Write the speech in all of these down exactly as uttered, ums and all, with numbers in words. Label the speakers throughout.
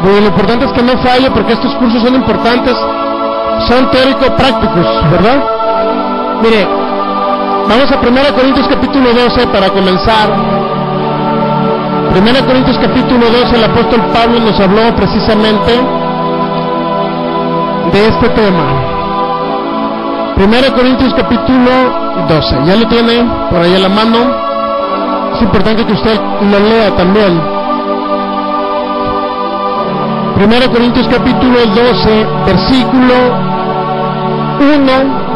Speaker 1: Y lo importante es que no falle, porque estos cursos son importantes, son teórico-prácticos, ¿verdad? Mire, vamos a primera Corintios capítulo doce para comenzar. primera Corintios capítulo doce, el apóstol Pablo nos habló precisamente de este tema. primera Corintios capítulo doce, ya lo tiene por ahí a la mano. Es importante que usted lo lea también. primera Corintios capítulo doce, versículo uno.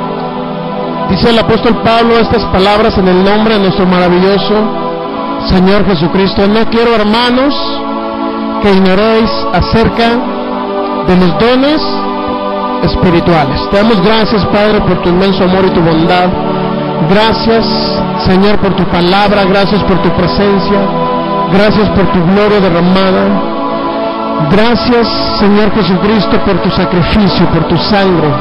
Speaker 1: Dice el apóstol Pablo estas palabras en el nombre de nuestro maravilloso Señor Jesucristo: no quiero, hermanos, que ignoréis acerca de los dones espirituales. Te damos gracias, Padre, por tu inmenso amor y tu bondad. Gracias, Señor, por tu palabra. Gracias por tu presencia. Gracias por tu gloria derramada. Gracias, Señor Jesucristo, por tu sacrificio, por tu sangre.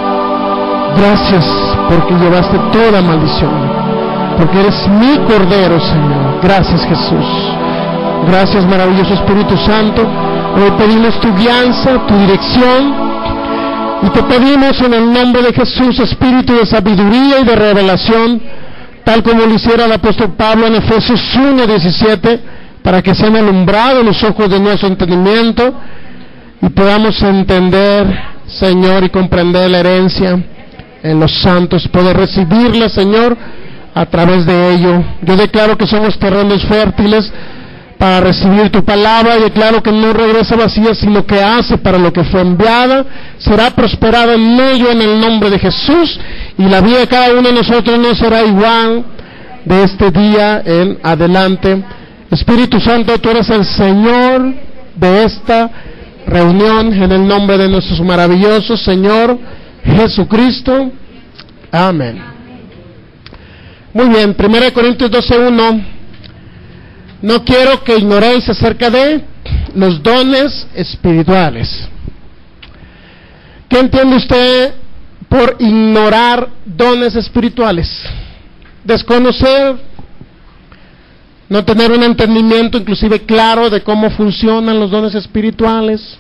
Speaker 1: Gracias porque llevaste toda maldición, porque eres mi Cordero, Señor. Gracias, Jesús. Gracias, maravilloso Espíritu Santo. Hoy pedimos tu guianza, tu dirección, y te pedimos en el nombre de Jesús espíritu de sabiduría y de revelación, tal como lo hiciera el apóstol Pablo en Efesios uno diecisiete, para que sean alumbrados los ojos de nuestro entendimiento y podamos entender, Señor, y comprender la herencia en los santos, poder recibirla, Señor, a través de ello. Yo declaro que somos terrenos fértiles para recibir tu palabra, y declaro que no regresa vacía, sino que hace para lo que fue enviada, será prosperada en ello en el nombre de Jesús, y la vida de cada uno de nosotros no será igual de este día en adelante. Espíritu Santo, tú eres el Señor de esta reunión, en el nombre de nuestro maravilloso Señor Jesucristo. Amén. Muy bien, primera Corintios doce uno. No quiero que ignoréis acerca de los dones espirituales. ¿Qué entiende usted por ignorar dones espirituales? Desconocer, no tener un entendimiento inclusive claro de cómo funcionan los dones espirituales.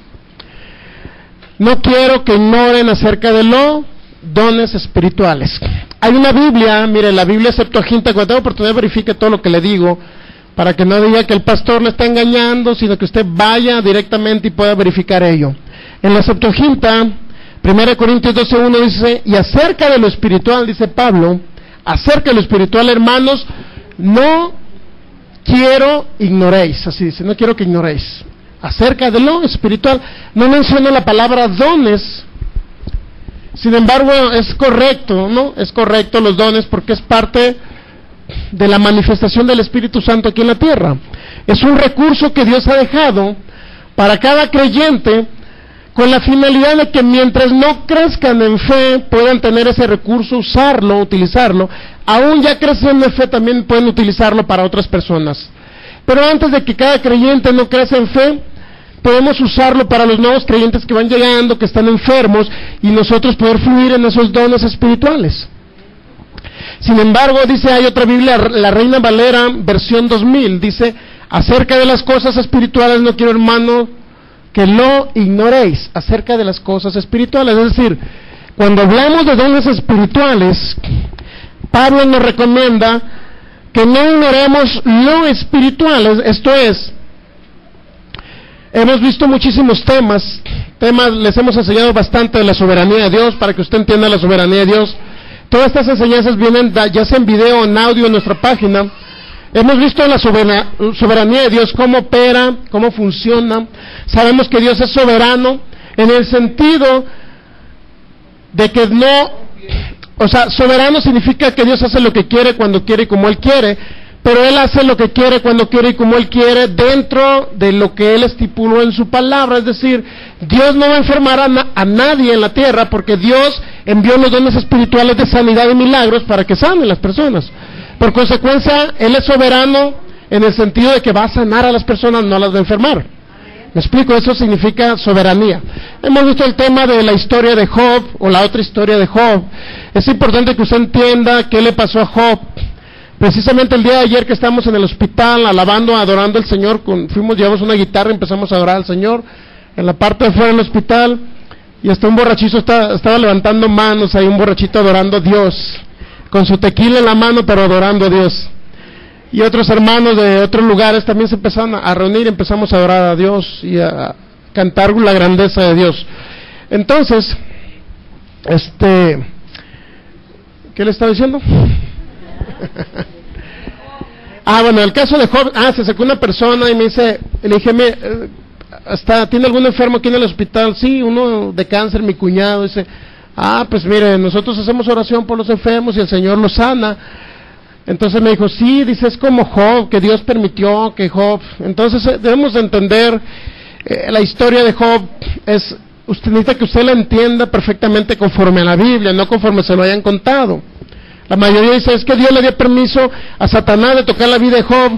Speaker 1: No quiero que ignoren acerca de los dones espirituales. Hay una Biblia, mire, la Biblia Septuaginta, cuando tenga oportunidad verifique todo lo que le digo, para que no diga que el pastor le está engañando, sino que usted vaya directamente y pueda verificar ello. En la Septuaginta, primera Corintios doce uno dice: y acerca de lo espiritual, dice Pablo, acerca de lo espiritual, hermanos, no quiero ignoréis, así dice, no quiero que ignoréis. Acerca de lo espiritual, no menciona la palabra dones. Sin embargo, es correcto, ¿no? Es correcto los dones, porque es parte de la manifestación del Espíritu Santo aquí en la tierra. Es un recurso que Dios ha dejado para cada creyente, con la finalidad de que mientras no crezcan en fe, puedan tener ese recurso, usarlo, utilizarlo. Aún ya creciendo en fe, también pueden utilizarlo para otras personas. Pero antes de que cada creyente no crezca en fe, podemos usarlo para los nuevos creyentes que van llegando, que están enfermos, y nosotros poder fluir en esos dones espirituales. Sin embargo, dice, hay otra Biblia, la Reina Valera, versión dos mil, dice: acerca de las cosas espirituales no quiero, hermano, que lo ignoréis, acerca de las cosas espirituales. Es decir, cuando hablamos de dones espirituales, Pablo nos recomienda que no ignoremos lo espiritual. Esto es, hemos visto muchísimos temas, temas, les hemos enseñado bastante de la soberanía de Dios, para que usted entienda la soberanía de Dios. Todas estas enseñanzas vienen ya sea en video o en audio en nuestra página. Hemos visto la soberanía de Dios, cómo opera, cómo funciona. Sabemos que Dios es soberano en el sentido de que no, o sea, soberano significa que Dios hace lo que quiere, cuando quiere y como Él quiere, pero Él hace lo que quiere, cuando quiere y como Él quiere, dentro de lo que Él estipuló en su palabra. Es decir, Dios no va a enfermar a, na- a nadie en la tierra, porque Dios envió los dones espirituales de sanidad y milagros para que sanen las personas. Por consecuencia, Él es soberano en el sentido de que va a sanar a las personas, no las va a enfermar. ¿Me explico? Eso significa soberanía. Hemos visto el tema de la historia de Job, o la otra historia de Job. Es importante que usted entienda qué le pasó a Job. Precisamente el día de ayer que estábamos en el hospital alabando, adorando al Señor, con, fuimos, llevamos una guitarra y empezamos a adorar al Señor en la parte de fuera del hospital, y hasta un borrachito está, estaba levantando manos, ahí un borrachito adorando a Dios, con su tequila en la mano, pero adorando a Dios. Y otros hermanos de otros lugares también se empezaron a reunir, empezamos a adorar a Dios y a cantar la grandeza de Dios. Entonces, este, ¿qué le estaba diciendo? Ah, bueno, el caso de Job, ah, se acercó una persona y me dice, le dije, me, hasta, ¿tiene algún enfermo aquí en el hospital? Sí, uno de cáncer, mi cuñado. Dice, ah, pues mire, nosotros hacemos oración por los enfermos y el Señor los sana. Entonces me dijo, sí, dice, es como Job, que Dios permitió que Job. Entonces eh, debemos de entender eh, la historia de Job. Es, usted necesita que usted la entienda perfectamente conforme a la Biblia, no conforme se lo hayan contado. La mayoría dice, es que Dios le dio permiso a Satanás de tocar la vida de Job.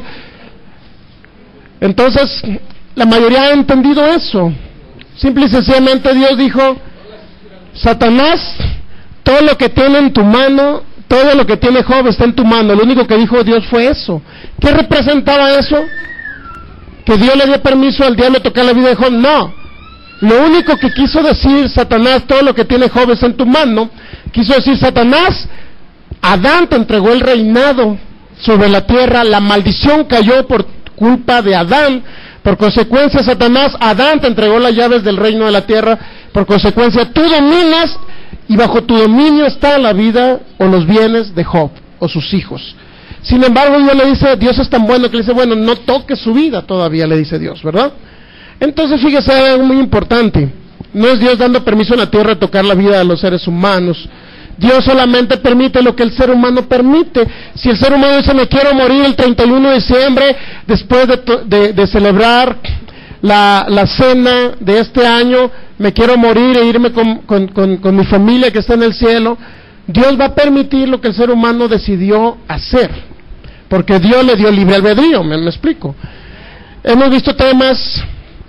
Speaker 1: Entonces, la mayoría ha entendido eso. Simple y sencillamente Dios dijo, Satanás, todo lo que tiene en tu mano, todo lo que tiene Job está en tu mano. Lo único que dijo Dios fue eso. ¿Qué representaba eso? ¿Que Dios le dio permiso al diablo de tocar la vida de Job? No. Lo único que quiso decir Satanás, todo lo que tiene Job está en tu mano, quiso decir Satanás, Adán te entregó el reinado sobre la tierra, la maldición cayó por culpa de Adán, por consecuencia Satanás, Adán te entregó las llaves del reino de la tierra, por consecuencia tú dominas y bajo tu dominio está la vida o los bienes de Job o sus hijos. Sin embargo, Dios le dice, Dios es tan bueno que le dice, bueno, no toques su vida todavía, le dice Dios, ¿verdad? Entonces fíjese algo muy importante, no es Dios dando permiso en la tierra de tocar la vida de los seres humanos. Dios solamente permite lo que el ser humano permite. Si el ser humano dice, me quiero morir el treinta y uno de diciembre, después de, de, de celebrar la, la cena de este año, me quiero morir e irme con, con, con, con mi familia que está en el cielo, Dios va a permitir lo que el ser humano decidió hacer, porque Dios le dio libre albedrío, me, me explico. Hemos visto temas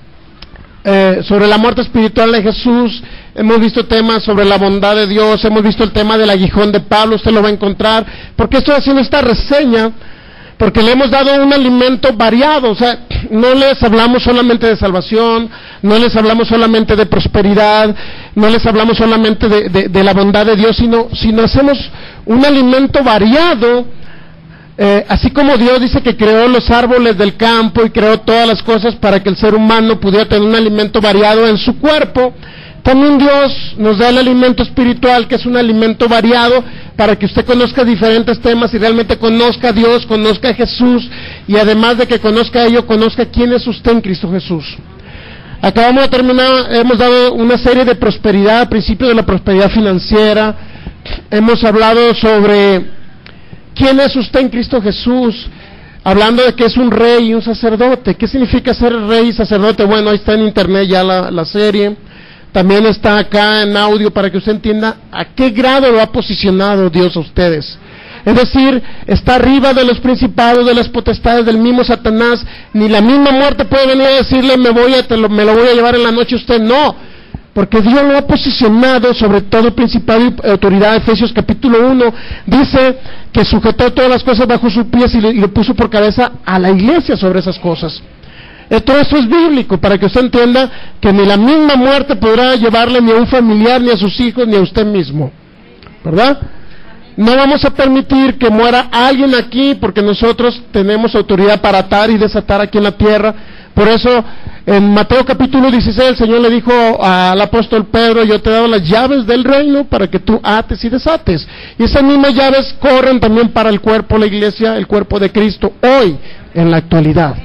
Speaker 1: Eh, sobre la muerte espiritual de Jesús, hemos visto temas sobre la bondad de Dios, hemos visto el tema del aguijón de Pablo, usted lo va a encontrar. ¿Por qué estoy haciendo esta reseña? Porque le hemos dado un alimento variado, o sea, no les hablamos solamente de salvación, no les hablamos solamente de prosperidad, no les hablamos solamente de, de, de la bondad de Dios, sino, sino hacemos un alimento variado. Eh, así como Dios dice que creó los árboles del campo y creó todas las cosas para que el ser humano pudiera tener un alimento variado en su cuerpo, también Dios nos da el alimento espiritual, que es un alimento variado para que usted conozca diferentes temas y realmente conozca a Dios, conozca a Jesús, y además de que conozca a ello, conozca quién es usted en Cristo Jesús. Acabamos de terminar, hemos dado una serie de prosperidad, principios de la prosperidad financiera, hemos hablado sobre ¿quién es usted en Cristo Jesús? Hablando de que es un rey y un sacerdote. ¿Qué significa ser rey y sacerdote? Bueno, ahí está en internet ya la, la serie. También está acá en audio para que usted entienda a qué grado lo ha posicionado Dios a ustedes. Es decir, está arriba de los principados, de las potestades, del mismo Satanás. Ni la misma muerte puede venir a decirle, me voy a, te lo, me lo voy a llevar en la noche. Usted no. Porque Dios lo ha posicionado sobre todo principado y autoridad. Efesios capítulo uno dice que sujetó todas las cosas bajo sus pies y lo, y lo puso por cabeza a la iglesia sobre esas cosas. Todo esto es bíblico, para que usted entienda que ni la misma muerte podrá llevarle ni a un familiar, ni a sus hijos, ni a usted mismo, ¿verdad? No vamos a permitir que muera alguien aquí, porque nosotros tenemos autoridad para atar y desatar aquí en la tierra. Por eso, en Mateo capítulo dieciséis, el Señor le dijo al apóstol Pedro, yo te he dado las llaves del reino para que tú ates y desates. Y esas mismas llaves corren también para el cuerpo, la iglesia, el cuerpo de Cristo, hoy, en la actualidad.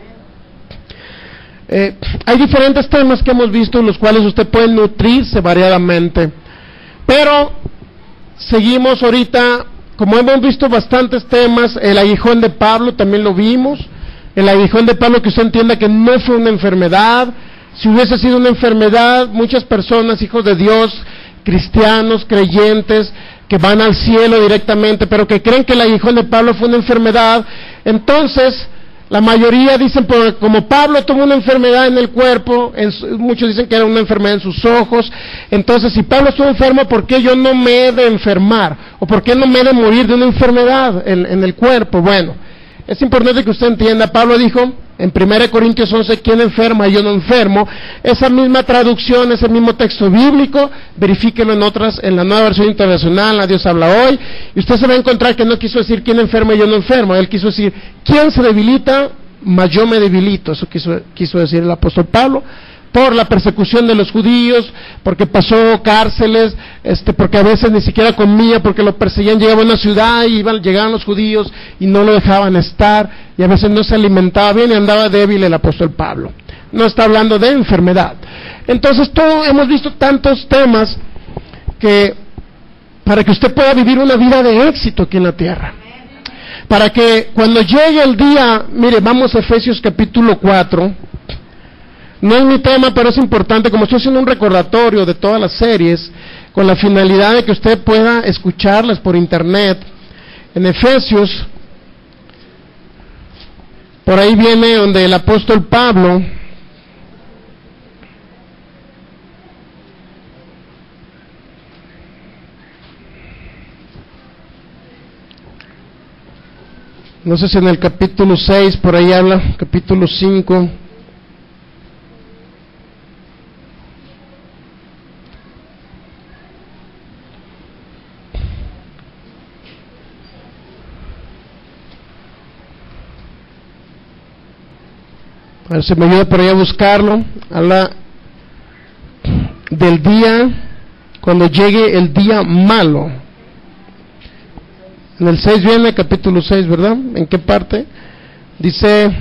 Speaker 1: Eh, hay diferentes temas que hemos visto en los cuales usted puede nutrirse variadamente. Pero, seguimos ahorita, como hemos visto bastantes temas, el aguijón de Pablo también lo vimos. El aguijón de Pablo, que usted entienda que no fue una enfermedad. Si hubiese sido una enfermedad, muchas personas, hijos de Dios, cristianos, creyentes, que van al cielo directamente, pero que creen que el aguijón de Pablo fue una enfermedad, entonces La mayoría dicen, pues, como Pablo tuvo una enfermedad en el cuerpo, en su, muchos dicen que era una enfermedad en sus ojos, entonces si Pablo estuvo enfermo, ¿por qué yo no me he de enfermar? ¿O por qué no me he de morir de una enfermedad en, en el cuerpo? Bueno, es importante que usted entienda, Pablo dijo en primera de Corintios once, ¿quién enferma y yo no enfermo? Esa misma traducción, ese mismo texto bíblico, verifíquelo en otras, en la Nueva Versión Internacional, la Dios habla hoy, y usted se va a encontrar que no quiso decir quién enferma y yo no enfermo, él quiso decir, ¿quién se debilita? Mas yo me debilito, eso quiso, quiso decir el apóstol Pablo, por la persecución de los judíos, porque pasó cárceles, este, porque a veces ni siquiera comía, porque lo perseguían, llegaba a una ciudad y iban, llegaban los judíos y no lo dejaban estar, y a veces no se alimentaba bien y andaba débil el apóstol Pablo. No está hablando de enfermedad. Entonces, todo, hemos visto tantos temas que, para que usted pueda vivir una vida de éxito aquí en la tierra, para que cuando llegue el día, mire, vamos a Efesios capítulo cuatro, no es mi tema, pero es importante, como estoy haciendo un recordatorio de todas las series, con la finalidad de que usted pueda escucharlas por internet. En Efesios, por ahí viene donde el apóstol Pablo no sé si en el capítulo seis, por ahí habla, capítulo cinco. A ver si me ayuda por ahí a buscarlo. Habla del día, cuando llegue el día malo. En el seis viene, capítulo seis, ¿verdad? ¿En qué parte? Dice,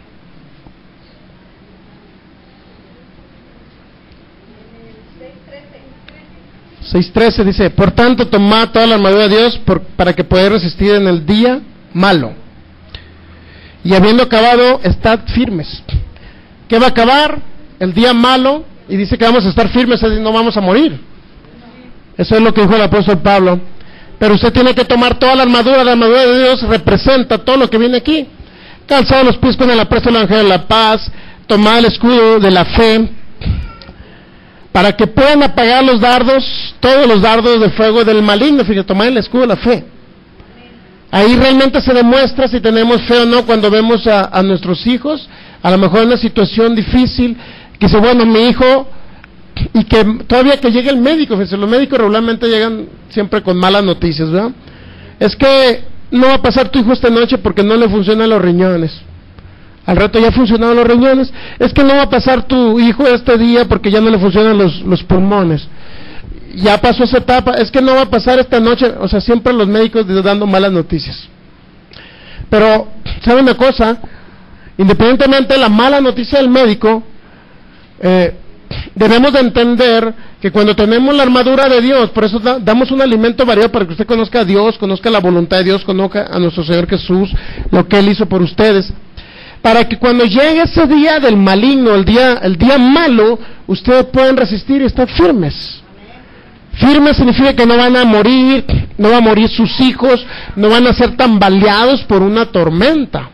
Speaker 1: seis trece dice, por tanto tomad toda la armadura de Dios por, para que podáis resistir en el día malo. Y habiendo acabado, estad firmes. ¿Qué va a acabar? El día malo, y dice que vamos a estar firmes, es decir, no vamos a morir. Eso es lo que dijo el apóstol Pablo. Pero usted tiene que tomar toda la armadura, la armadura de Dios representa todo lo que viene aquí. Calzado los pies con el apresto del ángel de la paz, tomar el escudo de la fe, para que puedan apagar los dardos, todos los dardos de fuego del maligno. Fíjate, tomar el escudo de la fe. Ahí realmente se demuestra si tenemos fe o no cuando vemos a, a nuestros hijos, a lo mejor en una situación difícil, que dice, bueno, mi hijo, y que todavía que llegue el médico, fíjense, los médicos regularmente llegan siempre con malas noticias, ¿verdad? Es que no va a pasar tu hijo esta noche porque no le funcionan los riñones. Al rato ya funcionaron los riñones. Es que no va a pasar tu hijo este día porque ya no le funcionan los, los pulmones. Ya pasó esa etapa, es que no va a pasar esta noche, o sea, siempre los médicos dando malas noticias. Pero, ¿sabe una cosa? Independientemente de la mala noticia del médico, eh, debemos de entender que cuando tenemos la armadura de Dios, por eso da, damos un alimento variado para que usted conozca a Dios, conozca la voluntad de Dios, conozca a nuestro Señor Jesús, lo que Él hizo por ustedes, para que cuando llegue ese día del maligno, el día, el día malo, ustedes puedan resistir y estar firmes. Firmes significa que no van a morir, no van a morir sus hijos, no van a ser tambaleados por una tormenta.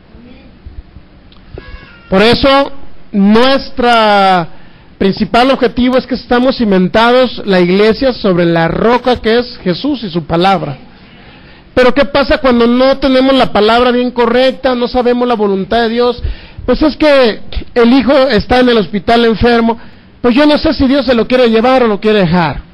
Speaker 1: Por eso, nuestra principal objetivo es que estamos cimentados, la iglesia, sobre la roca que es Jesús y su palabra. Pero ¿qué pasa cuando no tenemos la palabra bien correcta, no sabemos la voluntad de Dios? Pues es que el hijo está en el hospital enfermo, pues yo no sé si Dios se lo quiere llevar o lo quiere dejar.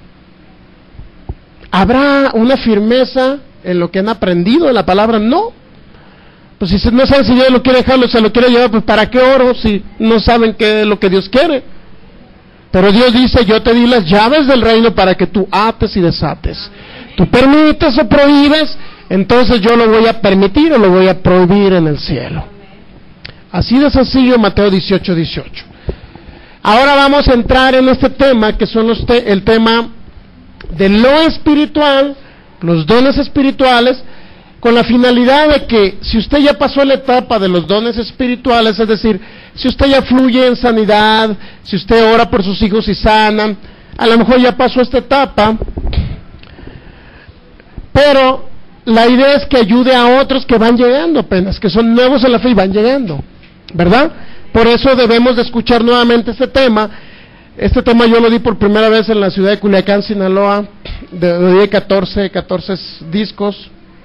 Speaker 1: ¿Habrá una firmeza en lo que han aprendido de la palabra? No. Pues si no saben si Dios lo quiere dejar o se lo quiere llevar, pues ¿para qué oro si no saben qué es lo que Dios quiere? Pero Dios dice, yo te di las llaves del reino para que tú ates y desates. Tú permites o prohíbes, entonces yo lo voy a permitir o lo voy a prohibir en el cielo. Así de sencillo, Mateo dieciocho, dieciocho. Ahora vamos a entrar en este tema, que son los te- el tema de lo espiritual, los dones espirituales, con la finalidad de que si usted ya pasó la etapa de los dones espirituales, es decir, si usted ya fluye en sanidad, si usted ora por sus hijos y sanan, a lo mejor ya pasó esta etapa, pero la idea es que ayude a otros que van llegando apenas, que son nuevos en la fe y van llegando, ¿verdad? Por eso debemos de escuchar nuevamente este tema. Este tema yo lo di por primera vez en la ciudad de Culiacán, Sinaloa, de, de catorce, catorce discos,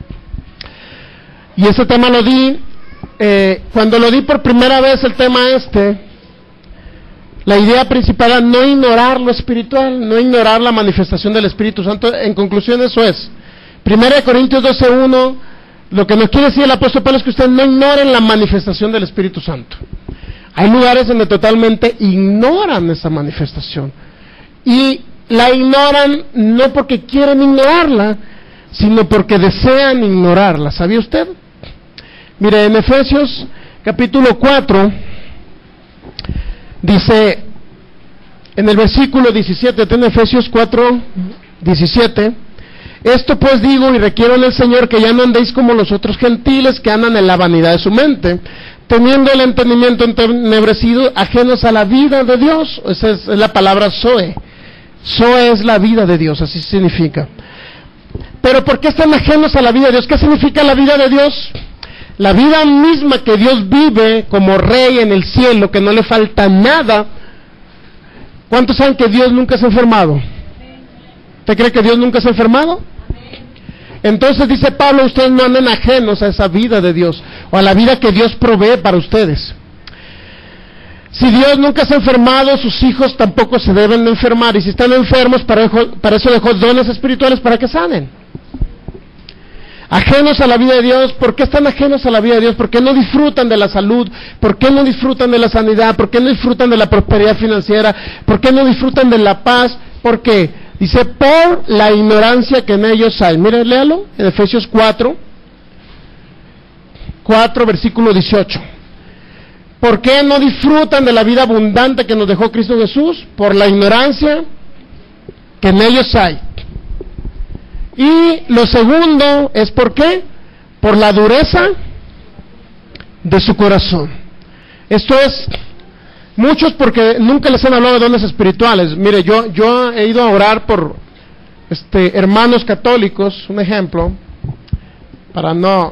Speaker 1: y este tema lo di, eh, cuando lo di por primera vez el tema este, la idea principal era no ignorar lo espiritual, no ignorar la manifestación del Espíritu Santo. En conclusión, eso es. Primera de Corintios doce uno, lo que nos quiere decir el apóstol Pablo es que ustedes no ignoren la manifestación del Espíritu Santo. Hay lugares donde totalmente ignoran esa manifestación. Y la ignoran no porque quieren ignorarla, sino porque desean ignorarla. ¿Sabía usted? Mire, en Efesios capítulo cuatro, dice, en el versículo diecisiete, en Efesios cuatro, diecisiete, esto pues digo y requiero en el Señor que ya no andéis como los otros gentiles que andan en la vanidad de su mente, teniendo el entendimiento entenebrecido, ajenos a la vida de Dios. Esa es la palabra Zoe. Zoe es la vida de Dios, así significa. Pero ¿por qué están ajenos a la vida de Dios? ¿Qué significa la vida de Dios? La vida misma que Dios vive como rey en el cielo, que no le falta nada. ¿Cuántos saben que Dios nunca se ha enfermado? ¿Usted cree que Dios nunca se ha enfermado? Entonces dice Pablo, ustedes no anden ajenos a esa vida de Dios, o a la vida que Dios provee para ustedes. Si Dios nunca se ha enfermado, sus hijos tampoco se deben de enfermar, y si están enfermos, para, para eso dejó dones espirituales para que sanen. Ajenos a la vida de Dios. ¿Por qué están ajenos a la vida de Dios? ¿Por qué no disfrutan de la salud? ¿Por qué no disfrutan de la sanidad? ¿Por qué no disfrutan de la prosperidad financiera? ¿Por qué no disfrutan de la paz? ¿Por qué? Dice, por la ignorancia que en ellos hay. Mire, léalo, en Efesios cuatro, cuatro, versículo dieciocho. ¿Por qué no disfrutan de la vida abundante que nos dejó Cristo Jesús? Por la ignorancia que en ellos hay. Y lo segundo es ¿por qué? Por la dureza de su corazón. Esto es, muchos porque nunca les han hablado de dones espirituales. Mire, yo yo he ido a orar por este hermanos católicos, un ejemplo, para no,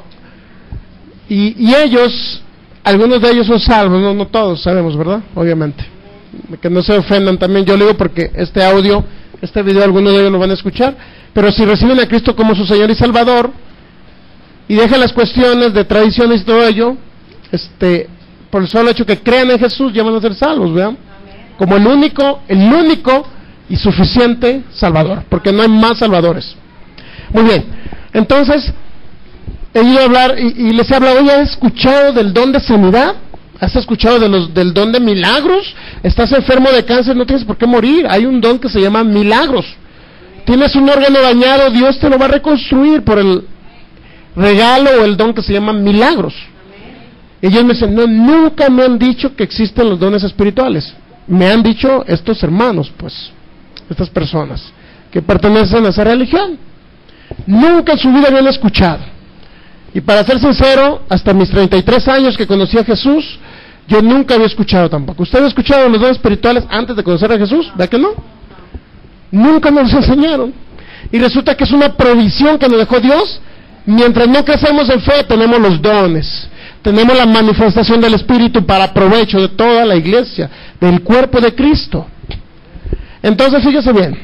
Speaker 1: y, y ellos, algunos de ellos son salvos, no, no todos sabemos, ¿verdad? Obviamente, que no se ofendan también, yo le digo porque este audio, este video, algunos de ellos lo van a escuchar, pero si reciben a Cristo como su Señor y Salvador, y dejan las cuestiones de tradiciones y todo ello, este, por el solo hecho que crean en Jesús, ya van a ser salvos, ¿vean? Como el único, el único y suficiente Salvador, porque no hay más Salvadores. Muy bien, entonces, he ido a hablar, y, y les he hablado, ¿ya has escuchado del don de sanidad? ¿Has escuchado de los, del don de milagros? Estás enfermo de cáncer, no tienes por qué morir, hay un don que se llama milagros. Tienes un órgano dañado, Dios te lo va a reconstruir por el regalo o el don que se llama milagros. Ellos me dicen, no, nunca me han dicho que existen los dones espirituales. Me han dicho estos hermanos, pues, estas personas que pertenecen a esa religión. Nunca en su vida habían escuchado. Y para ser sincero, hasta mis treinta y tres años que conocí a Jesús, yo nunca había escuchado tampoco. ¿Usted ha escuchado los dones espirituales antes de conocer a Jesús? ¿Verdad que no? Nunca nos enseñaron. Y resulta que es una provisión que nos dejó Dios. Mientras no crecemos en fe, tenemos los dones, tenemos la manifestación del Espíritu para provecho de toda la iglesia, del cuerpo de Cristo. Entonces, fíjese bien,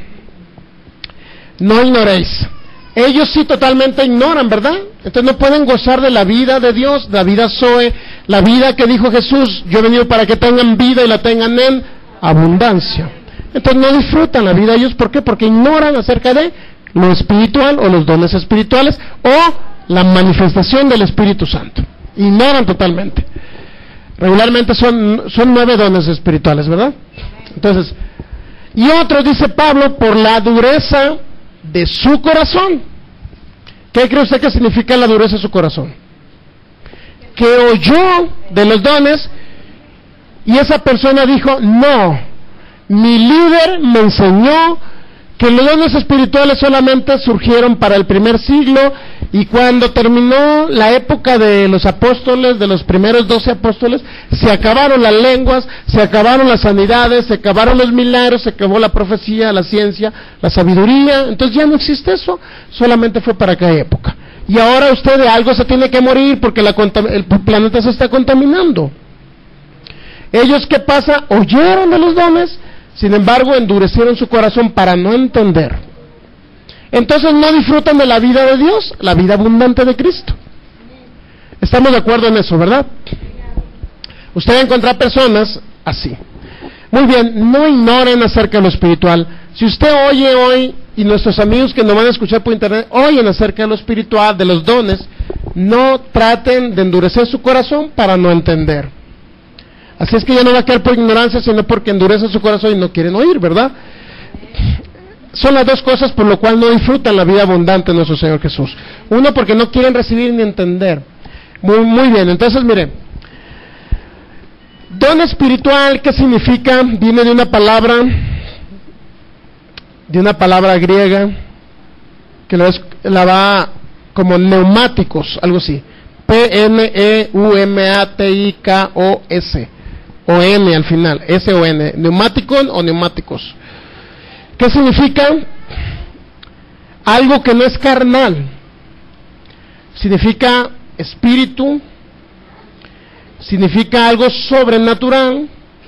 Speaker 1: no ignoréis. Ellos sí totalmente ignoran, ¿verdad? Entonces no pueden gozar de la vida de Dios, la vida Zoe, la vida que dijo Jesús, yo he venido para que tengan vida y la tengan en abundancia. Entonces no disfrutan la vida de ellos, ¿por qué? Porque ignoran acerca de lo espiritual o los dones espirituales o la manifestación del Espíritu Santo. Ignoran totalmente. Regularmente son, son nueve dones espirituales, ¿verdad? Entonces, y otros, dice Pablo, por la dureza de su corazón. ¿Qué cree usted que significa la dureza de su corazón? Que oyó de los dones y esa persona dijo, no, mi líder me enseñó que los dones espirituales solamente surgieron para el primer siglo, y cuando terminó la época de los apóstoles, de los primeros doce apóstoles, se acabaron las lenguas, se acabaron las sanidades, se acabaron los milagros, se acabó la profecía, la ciencia, la sabiduría, entonces ya no existe eso, solamente fue para aquella época. y ahora usted de algo se tiene que morir porque la, el planeta se está contaminando. Ellos, ¿qué pasa? Oyeron de los dones, sin embargo endurecieron su corazón para no entender. Entonces no disfrutan de la vida de Dios, la vida abundante de Cristo. Estamos de acuerdo en eso, ¿verdad? Usted va a encontrar personas así. Muy bien, no ignoren acerca de lo espiritual. Si usted oye hoy, y nuestros amigos que nos van a escuchar por internet, oyen acerca de lo espiritual, de los dones, no traten de endurecer su corazón para no entender. Así es que ya no va a quedar por ignorancia, sino porque endurece su corazón y no quieren oír, ¿verdad? Son las dos cosas por lo cual no disfrutan la vida abundante de nuestro Señor Jesús. Uno, porque no quieren recibir ni entender. Muy, muy bien, entonces mire, don espiritual, ¿qué significa? Viene de una palabra, de una palabra griega, que la, la va como neumáticos, algo así, P N E U M A T I K O S, o N al final, S O N, neumáticon o neumáticos. ¿Qué significa? Algo que no es carnal, significa espíritu, significa algo sobrenatural,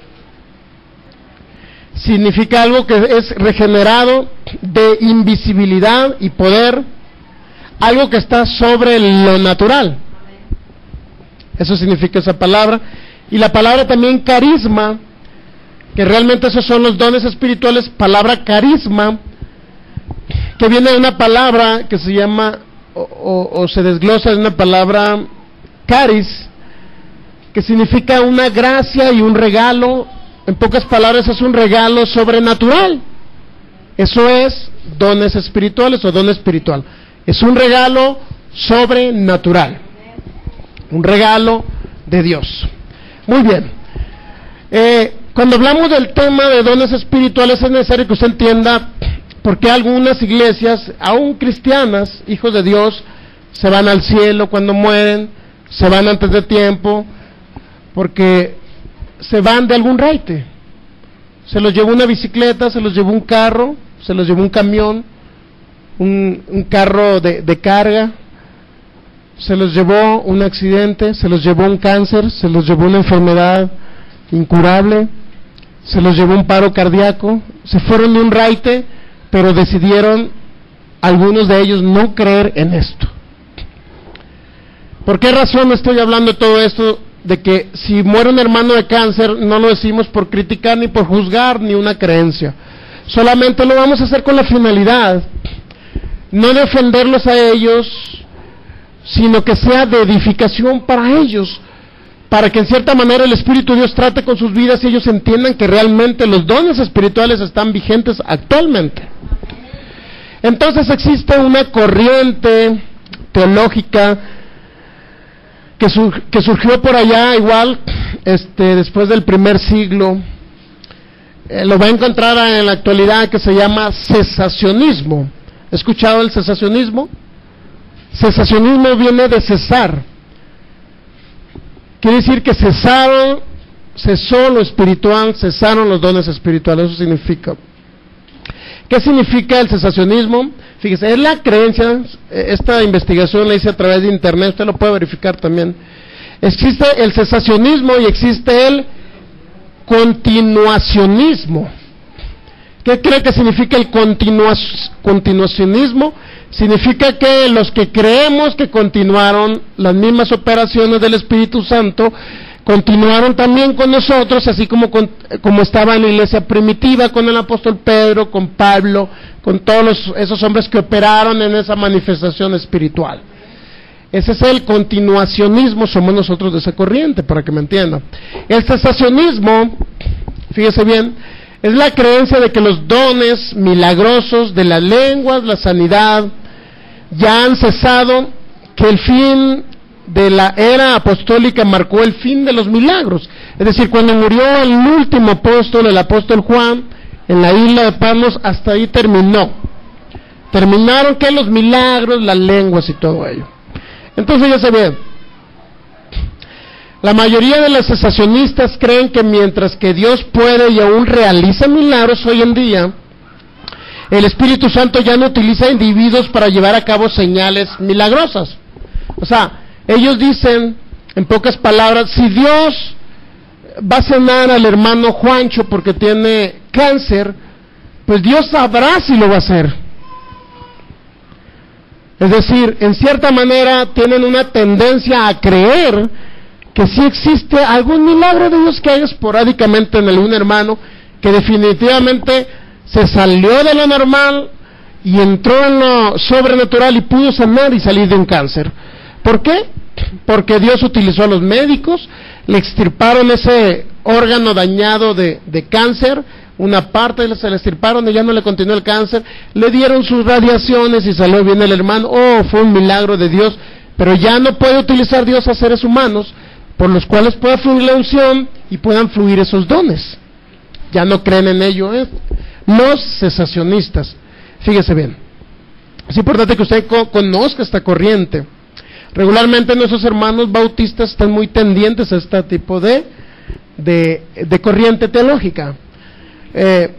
Speaker 1: significa algo que es regenerado de invisibilidad y poder, algo que está sobre lo natural. Eso significa esa palabra. Y la palabra también carisma, que realmente esos son los dones espirituales, palabra carisma, que viene de una palabra que se llama, o, o, o se desglosa de una palabra caris, que significa una gracia y un regalo. En pocas palabras, es un regalo sobrenatural. Eso es dones espirituales o don espiritual. Es un regalo sobrenatural, un regalo de Dios. Muy bien. Eh, cuando hablamos del tema de dones espirituales, es necesario que usted entienda por qué algunas iglesias, aún cristianas, hijos de Dios, se van al cielo cuando mueren, se van antes de tiempo, porque se van de algún raite. Se los llevó una bicicleta, se los llevó un carro, se los llevó un camión, un, un carro de, de carga, se los llevó un accidente, se los llevó un cáncer, se los llevó una enfermedad incurable, se los llevó un paro cardíaco, se fueron de un raite, pero decidieron algunos de ellos no creer en esto. ¿Por qué razón estoy hablando de todo esto? De que si muere un hermano de cáncer, no lo decimos por criticar, ni por juzgar, ni una creencia. Solamente lo vamos a hacer con la finalidad, no de ofenderlos a ellos, sino que sea de edificación para ellos, para que en cierta manera el Espíritu de Dios trate con sus vidas y ellos entiendan que realmente los dones espirituales están vigentes actualmente. Entonces existe una corriente teológica que, sur, que surgió por allá igual, este, después del primer siglo, eh, lo va a encontrar en la actualidad, que se llama cesacionismo. ¿Ha escuchado el cesacionismo? Cesacionismo viene de cesar, quiere decir que cesaron, cesó lo espiritual, cesaron los dones espirituales, eso significa. ¿Qué significa el cesacionismo? Fíjese, es la creencia, esta investigación la hice a través de internet, usted lo puede verificar también. Existe el cesacionismo y existe el continuacionismo. ¿Qué cree que significa el continua, continuacionismo? Significa que los que creemos que continuaron las mismas operaciones del Espíritu Santo, continuaron también con nosotros, así como, con, como estaba en la iglesia primitiva con el apóstol Pedro, con Pablo, con todos los, esos hombres que operaron en esa manifestación espiritual. Ese es el continuacionismo, somos nosotros de esa corriente, para que me entiendan. El cesacionismo, fíjese bien, es la creencia de que los dones milagrosos de las lenguas, la sanidad, ya han cesado, que el fin de la era apostólica marcó el fin de los milagros. Es decir, cuando murió el último apóstol, el apóstol Juan, en la isla de Patmos, hasta ahí terminó. Terminaron que los milagros, las lenguas y todo ello. Entonces ya se ve, la mayoría de los cesacionistas creen que mientras que Dios puede y aún realiza milagros hoy en día, el Espíritu Santo ya no utiliza individuos para llevar a cabo señales milagrosas. O sea, ellos dicen, en pocas palabras, si Dios va a sanar al hermano Juancho porque tiene cáncer, pues Dios sabrá si lo va a hacer. Es decir, en cierta manera tienen una tendencia a creer que sí existe algún milagro de Dios que haga esporádicamente en algún hermano, que definitivamente se salió de lo normal y entró en lo sobrenatural y pudo sanar y salir de un cáncer. ¿Por qué? Porque Dios utilizó a los médicos, le extirparon ese órgano dañado de, de cáncer, una parte se le extirparon y ya no le continuó el cáncer, le dieron sus radiaciones y salió bien el hermano. Oh, fue un milagro de Dios, pero ya no puede utilizar Dios a seres humanos por los cuales pueda fluir la unción y puedan fluir esos dones. Ya no creen en ello, ¿eh? Los cesacionistas. Fíjese bien, es importante que usted co- conozca esta corriente. Regularmente nuestros hermanos bautistas están muy tendientes a este tipo de, de, de corriente teológica. Eh,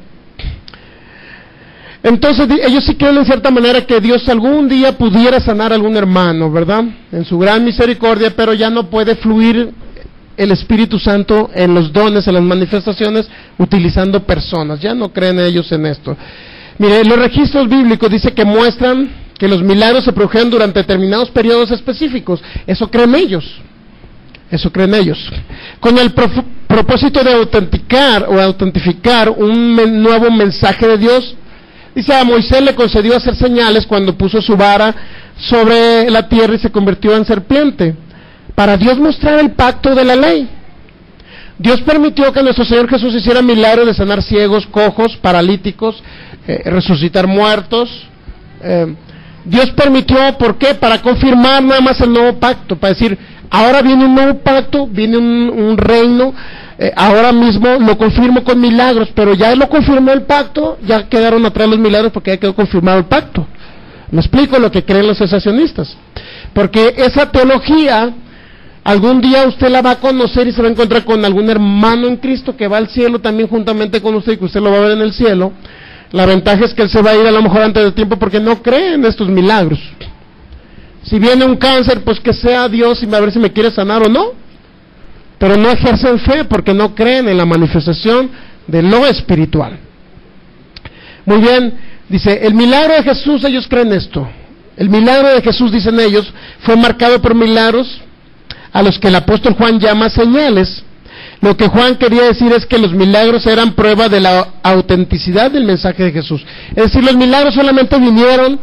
Speaker 1: entonces ellos sí creen en cierta manera que Dios algún día pudiera sanar a algún hermano, ¿verdad? En su gran misericordia, pero ya no puede fluir el Espíritu Santo en los dones, en las manifestaciones, utilizando personas. Ya no creen ellos en esto. Mire, los registros bíblicos dice que muestran que los milagros se produjeron durante determinados periodos específicos. Eso creen ellos. Eso creen ellos. Con el pro propósito de autenticar o autentificar un men nuevo mensaje de Dios. Dice, a Moisés le concedió hacer señales cuando puso su vara sobre la tierra y se convirtió en serpiente, para Dios mostrar el pacto de la ley. Dios permitió que nuestro Señor Jesús hiciera milagros de sanar ciegos, cojos, paralíticos, eh, resucitar muertos. Eh, Dios permitió, ¿por qué? Para confirmar nada más el nuevo pacto, para decir, ahora viene un nuevo pacto, viene un, un reino, eh, ahora mismo lo confirmo con milagros, pero ya lo confirmó el pacto, ya quedaron atrás los milagros porque ya quedó confirmado el pacto. Me explico lo que creen los cesacionistas, porque esa teología algún día usted la va a conocer y se va a encontrar con algún hermano en Cristo que va al cielo también juntamente con usted y que usted lo va a ver en el cielo. La ventaja es que él se va a ir a lo mejor antes de tiempo porque no cree en estos milagros. Si viene un cáncer, pues que sea Dios y a ver si me quiere sanar o no, pero no ejercen fe porque no creen en la manifestación de lo espiritual. Muy bien, dice, el milagro de Jesús, ellos creen esto. El milagro de Jesús, dicen ellos, fue marcado por milagros a los que el apóstol Juan llama señales. Lo que Juan quería decir es que los milagros eran prueba de la autenticidad del mensaje de Jesús. Es decir, los milagros solamente vinieron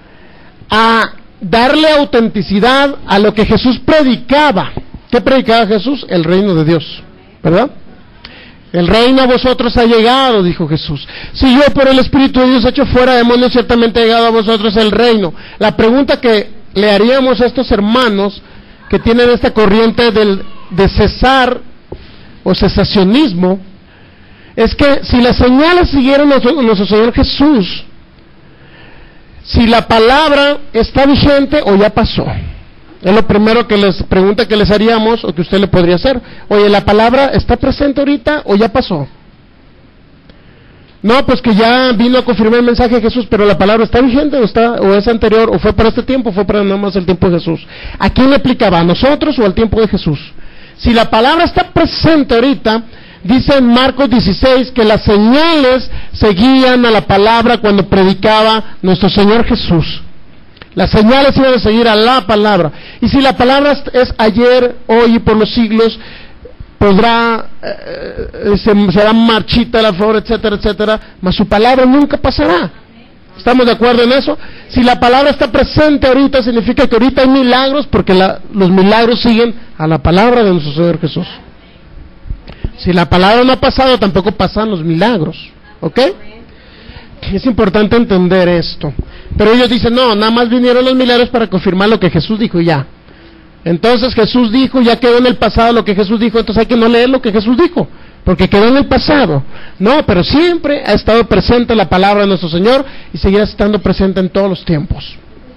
Speaker 1: a darle autenticidad a lo que Jesús predicaba. ¿Qué predicaba Jesús? El reino de Dios, ¿verdad? El reino a vosotros ha llegado, dijo Jesús. Si yo por el Espíritu de Dios echo fuera demonios, ciertamente ha llegado a vosotros el reino. La pregunta que le haríamos a estos hermanos que tienen esta corriente del, de cesar o cesacionismo, es que si las señales siguieron nuestro, nuestro Señor Jesús, si la palabra está vigente o ya pasó. Es lo primero que les pregunta que les haríamos o que usted le podría hacer. Oye, ¿la palabra está presente ahorita o ya pasó? No, pues que ya vino a confirmar el mensaje de Jesús, pero la palabra está vigente o está o es anterior o fue para este tiempo o fue para nada más el tiempo de Jesús. ¿A quién le aplicaba? ¿A nosotros o al tiempo de Jesús? Si la palabra está presente ahorita, dice en Marcos dieciséis que las señales seguían a la palabra cuando predicaba nuestro Señor Jesús. Las señales iban a seguir a la palabra. Y si la palabra es ayer, hoy y por los siglos, podrá, eh, se, será marchita la flor, etcétera, etcétera, mas su palabra nunca pasará. ¿Estamos de acuerdo en eso? Si la palabra está presente ahorita, significa que ahorita hay milagros, porque la, los milagros siguen a la palabra de nuestro Señor Jesús. Si la palabra no ha pasado, tampoco pasan los milagros, ¿ok? Es importante entender esto. Pero ellos dicen, no, nada más vinieron los milagros para confirmar lo que Jesús dijo y ya. Entonces Jesús dijo, ya quedó en el pasado lo que Jesús dijo, entonces hay que no leer lo que Jesús dijo, porque quedó en el pasado. No, pero siempre ha estado presente la palabra de nuestro Señor y seguirá estando presente en todos los tiempos.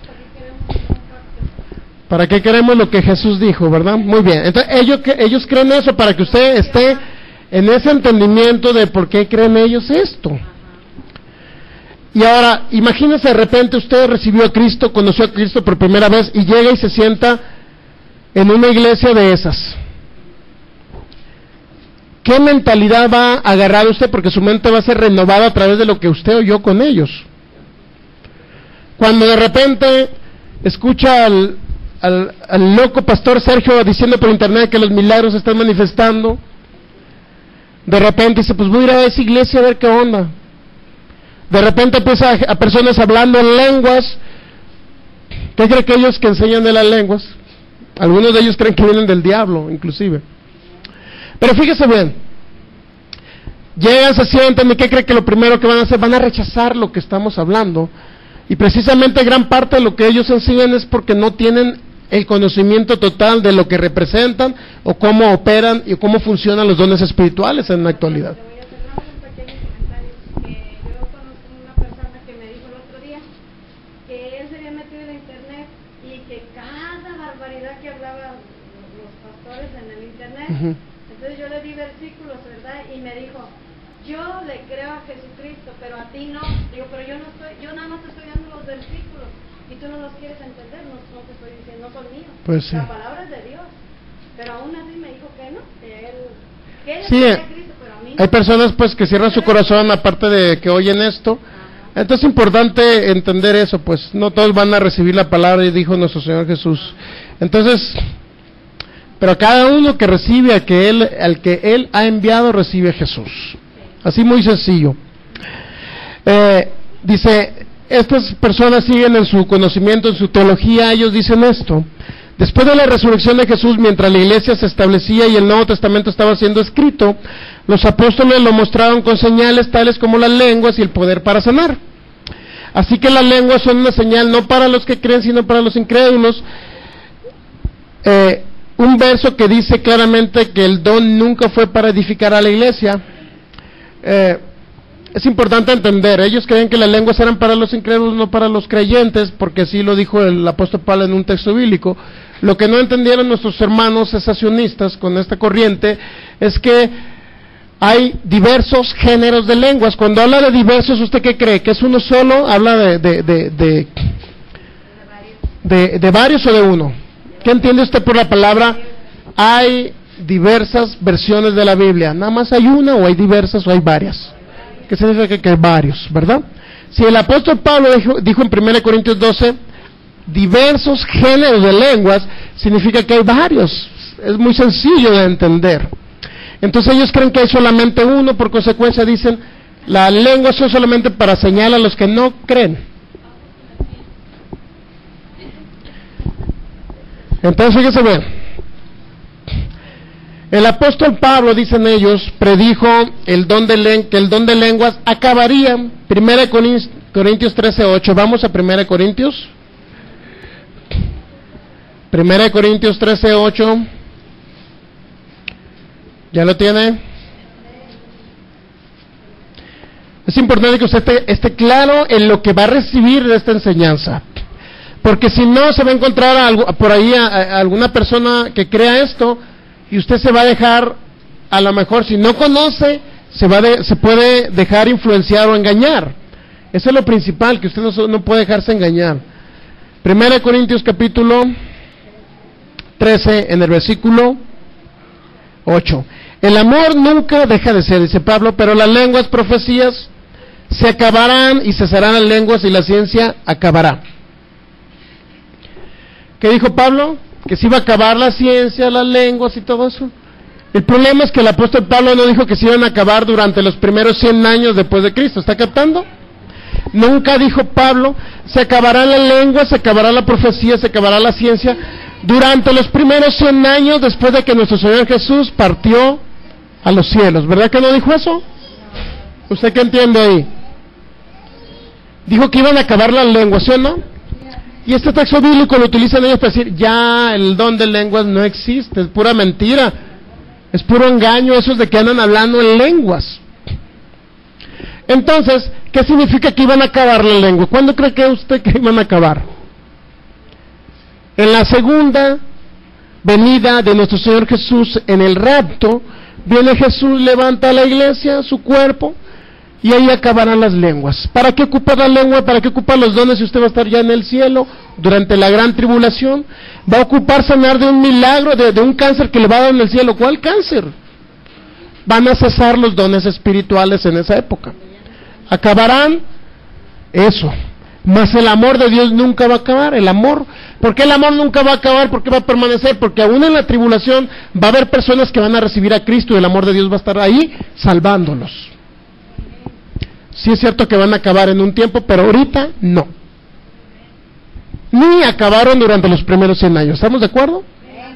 Speaker 1: ¿Para qué queremos lo que Jesús dijo, verdad? Muy bien, entonces ellos, ellos creen eso para que usted esté en ese entendimiento de por qué creen ellos esto. Y ahora, imagínese de repente usted recibió a Cristo, conoció a Cristo por primera vez y llega y se sienta en una iglesia de esas. ¿Qué mentalidad va a agarrar usted? Porque su mente va a ser renovada a través de lo que usted oyó con ellos. Cuando de repente escucha al, al, al loco pastor Sergio diciendo por internet que los milagros se están manifestando, de repente dice, pues voy a ir a esa iglesia a ver qué onda. De repente empieza a, a personas hablando en lenguas. ¿Qué cree que ellos que enseñan de las lenguas? Algunos de ellos creen que vienen del diablo, inclusive. Pero fíjese bien, llegan, se sientan, ¿y qué cree que lo primero que van a hacer? Van a rechazar lo que estamos hablando. Y precisamente gran parte de lo que ellos enseñan es porque no tienen el conocimiento total de lo que representan, o cómo operan y cómo funcionan los dones espirituales en la actualidad.
Speaker 2: Uh-huh. Entonces yo le di versículos, ¿verdad? Y me dijo, yo le creo a Jesucristo, pero a ti no. Digo, pero yo no estoy, yo nada más te estoy dando los versículos y tú no los quieres entender, no, no te estoy diciendo, no son míos.
Speaker 1: Pues sí.
Speaker 2: La palabra es de Dios. Pero aún así me dijo que no, que él, que él
Speaker 1: sí,
Speaker 2: a Cristo, pero a mí no.
Speaker 1: Hay personas pues que cierran su corazón aparte de que oyen esto. Ajá. Entonces es importante entender eso, pues no todos van a recibir la palabra, y dijo nuestro Señor Jesús. Entonces, pero cada uno que recibe al que él, al que él ha enviado, recibe a Jesús. Así muy sencillo. Eh, dice, estas personas siguen en su conocimiento, en su teología, ellos dicen esto. Después de la resurrección de Jesús, mientras la iglesia se establecía y el Nuevo Testamento estaba siendo escrito, los apóstoles lo mostraron con señales tales como las lenguas y el poder para sanar. Así que las lenguas son una señal no para los que creen, sino para los incrédulos. Eh, un verso que dice claramente que el don nunca fue para edificar a la iglesia. Eh, es importante entender, ellos creen que las lenguas eran para los incrédulos, no para los creyentes, porque así lo dijo el apóstol Pablo en un texto bíblico. Lo que no entendieron nuestros hermanos cesacionistas con esta corriente es que hay diversos géneros de lenguas. Cuando habla de diversos, ¿usted qué cree? ¿Que es uno solo? ¿Habla de de, de, de, de, de varios o de uno? ¿Qué entiende usted por la palabra? Hay diversas versiones de la Biblia. ¿Nada más hay una o hay diversas o hay varias? ¿Qué significa que hay varios, verdad? Si el apóstol Pablo dijo, dijo en primera Corintios doce, diversos géneros de lenguas, significa que hay varios. Es muy sencillo de entender. Entonces ellos creen que hay solamente uno, por consecuencia dicen, las lenguas son solamente para señalar a los que no creen. Entonces fíjese bien. El apóstol Pablo, dicen ellos, predijo el don de len- que el don de lenguas acabaría. primera Corintios trece ocho. Vamos a primera Corintios. primera Corintios trece ocho. ¿Ya lo tiene? Es importante que usted esté, esté claro en lo que va a recibir de esta enseñanza. Porque si no, se va a encontrar algo, por ahí a, a alguna persona que crea esto, y usted se va a dejar, a lo mejor si no conoce, se va de, se puede dejar influenciar o engañar. Eso es lo principal, que usted no, no puede dejarse engañar. primera Corintios capítulo trece, en el versículo ocho. El amor nunca deja de ser, dice Pablo, pero las lenguas, profecías, se acabarán y cesarán las lenguas y la ciencia acabará. ¿Qué dijo Pablo? Que se iba a acabar la ciencia, las lenguas y todo eso. El problema es que el apóstol Pablo no dijo que se iban a acabar durante los primeros cien años después de Cristo. ¿Está captando? Nunca dijo Pablo, se acabará la lengua, se acabará la profecía, se acabará la ciencia durante los primeros cien años después de que nuestro Señor Jesús partió a los cielos. ¿Verdad que no dijo eso? ¿Usted qué entiende ahí? Dijo que iban a acabar las lenguas, ¿sí o no? Y este texto bíblico lo utilizan ellos para decir, ya el don de lenguas no existe, es pura mentira, es puro engaño, esos de que andan hablando en lenguas. Entonces, ¿qué significa que iban a acabar la lengua? ¿Cuándo cree que usted que iban a acabar? En la segunda venida de nuestro Señor Jesús, en el rapto, viene Jesús, levanta a la iglesia, su cuerpo, y ahí acabarán las lenguas. ¿Para qué ocupar la lengua? ¿Para qué ocupar los dones si usted va a estar ya en el cielo durante la gran tribulación? Va a ocupar sanar de un milagro, de, de un cáncer que le va a dar en el cielo. ¿Cuál cáncer? Van a cesar los dones espirituales en esa época. Acabarán eso. Mas el amor de Dios nunca va a acabar. El amor, ¿por qué el amor nunca va a acabar? ¿Por qué va a permanecer? Porque aún en la tribulación va a haber personas que van a recibir a Cristo y el amor de Dios va a estar ahí salvándolos. Sí es cierto que van a acabar en un tiempo, pero ahorita no. Ni acabaron durante los primeros cien años. ¿Estamos de acuerdo?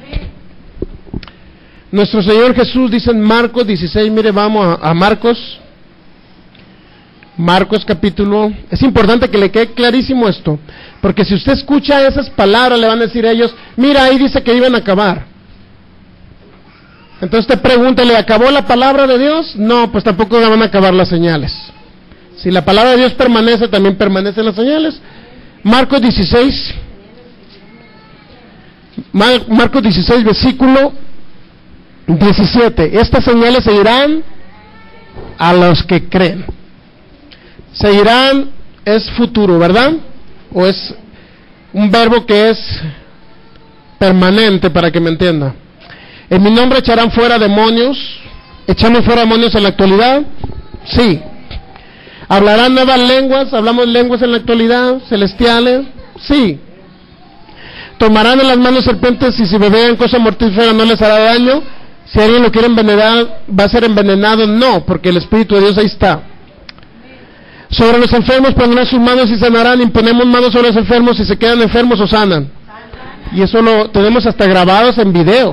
Speaker 1: Nuestro Señor Jesús dice en Marcos dieciséis, mire, vamos a, a Marcos. Marcos capítulo, es importante que le quede clarísimo esto, porque si usted escucha esas palabras le van a decir a ellos, mira, ahí dice que iban a acabar. Entonces te pregunta, ¿le acabó la palabra de Dios? No, pues tampoco le van a acabar las señales. Si la palabra de Dios permanece, también permanecen las señales. Marcos dieciséis, Mar- Marcos dieciséis, versículo diecisiete, estas señales seguirán a los que creen. Seguirán es futuro, ¿verdad? O es un verbo que es permanente, para que me entienda. En mi nombre echarán fuera demonios. ¿Echamos fuera demonios en la actualidad? Sí. ¿Hablarán nuevas lenguas? ¿Hablamos lenguas en la actualidad? ¿Celestiales? Sí. ¿Tomarán en las manos serpientes y si bebean cosa mortífera no les hará daño? Si alguien lo quiere envenenar, ¿va a ser envenenado? No, porque el Espíritu de Dios ahí está. Sobre los enfermos pondrán sus manos y sanarán. Imponemos manos sobre los enfermos y se quedan enfermos o sanan. Y eso lo tenemos hasta grabados en videos.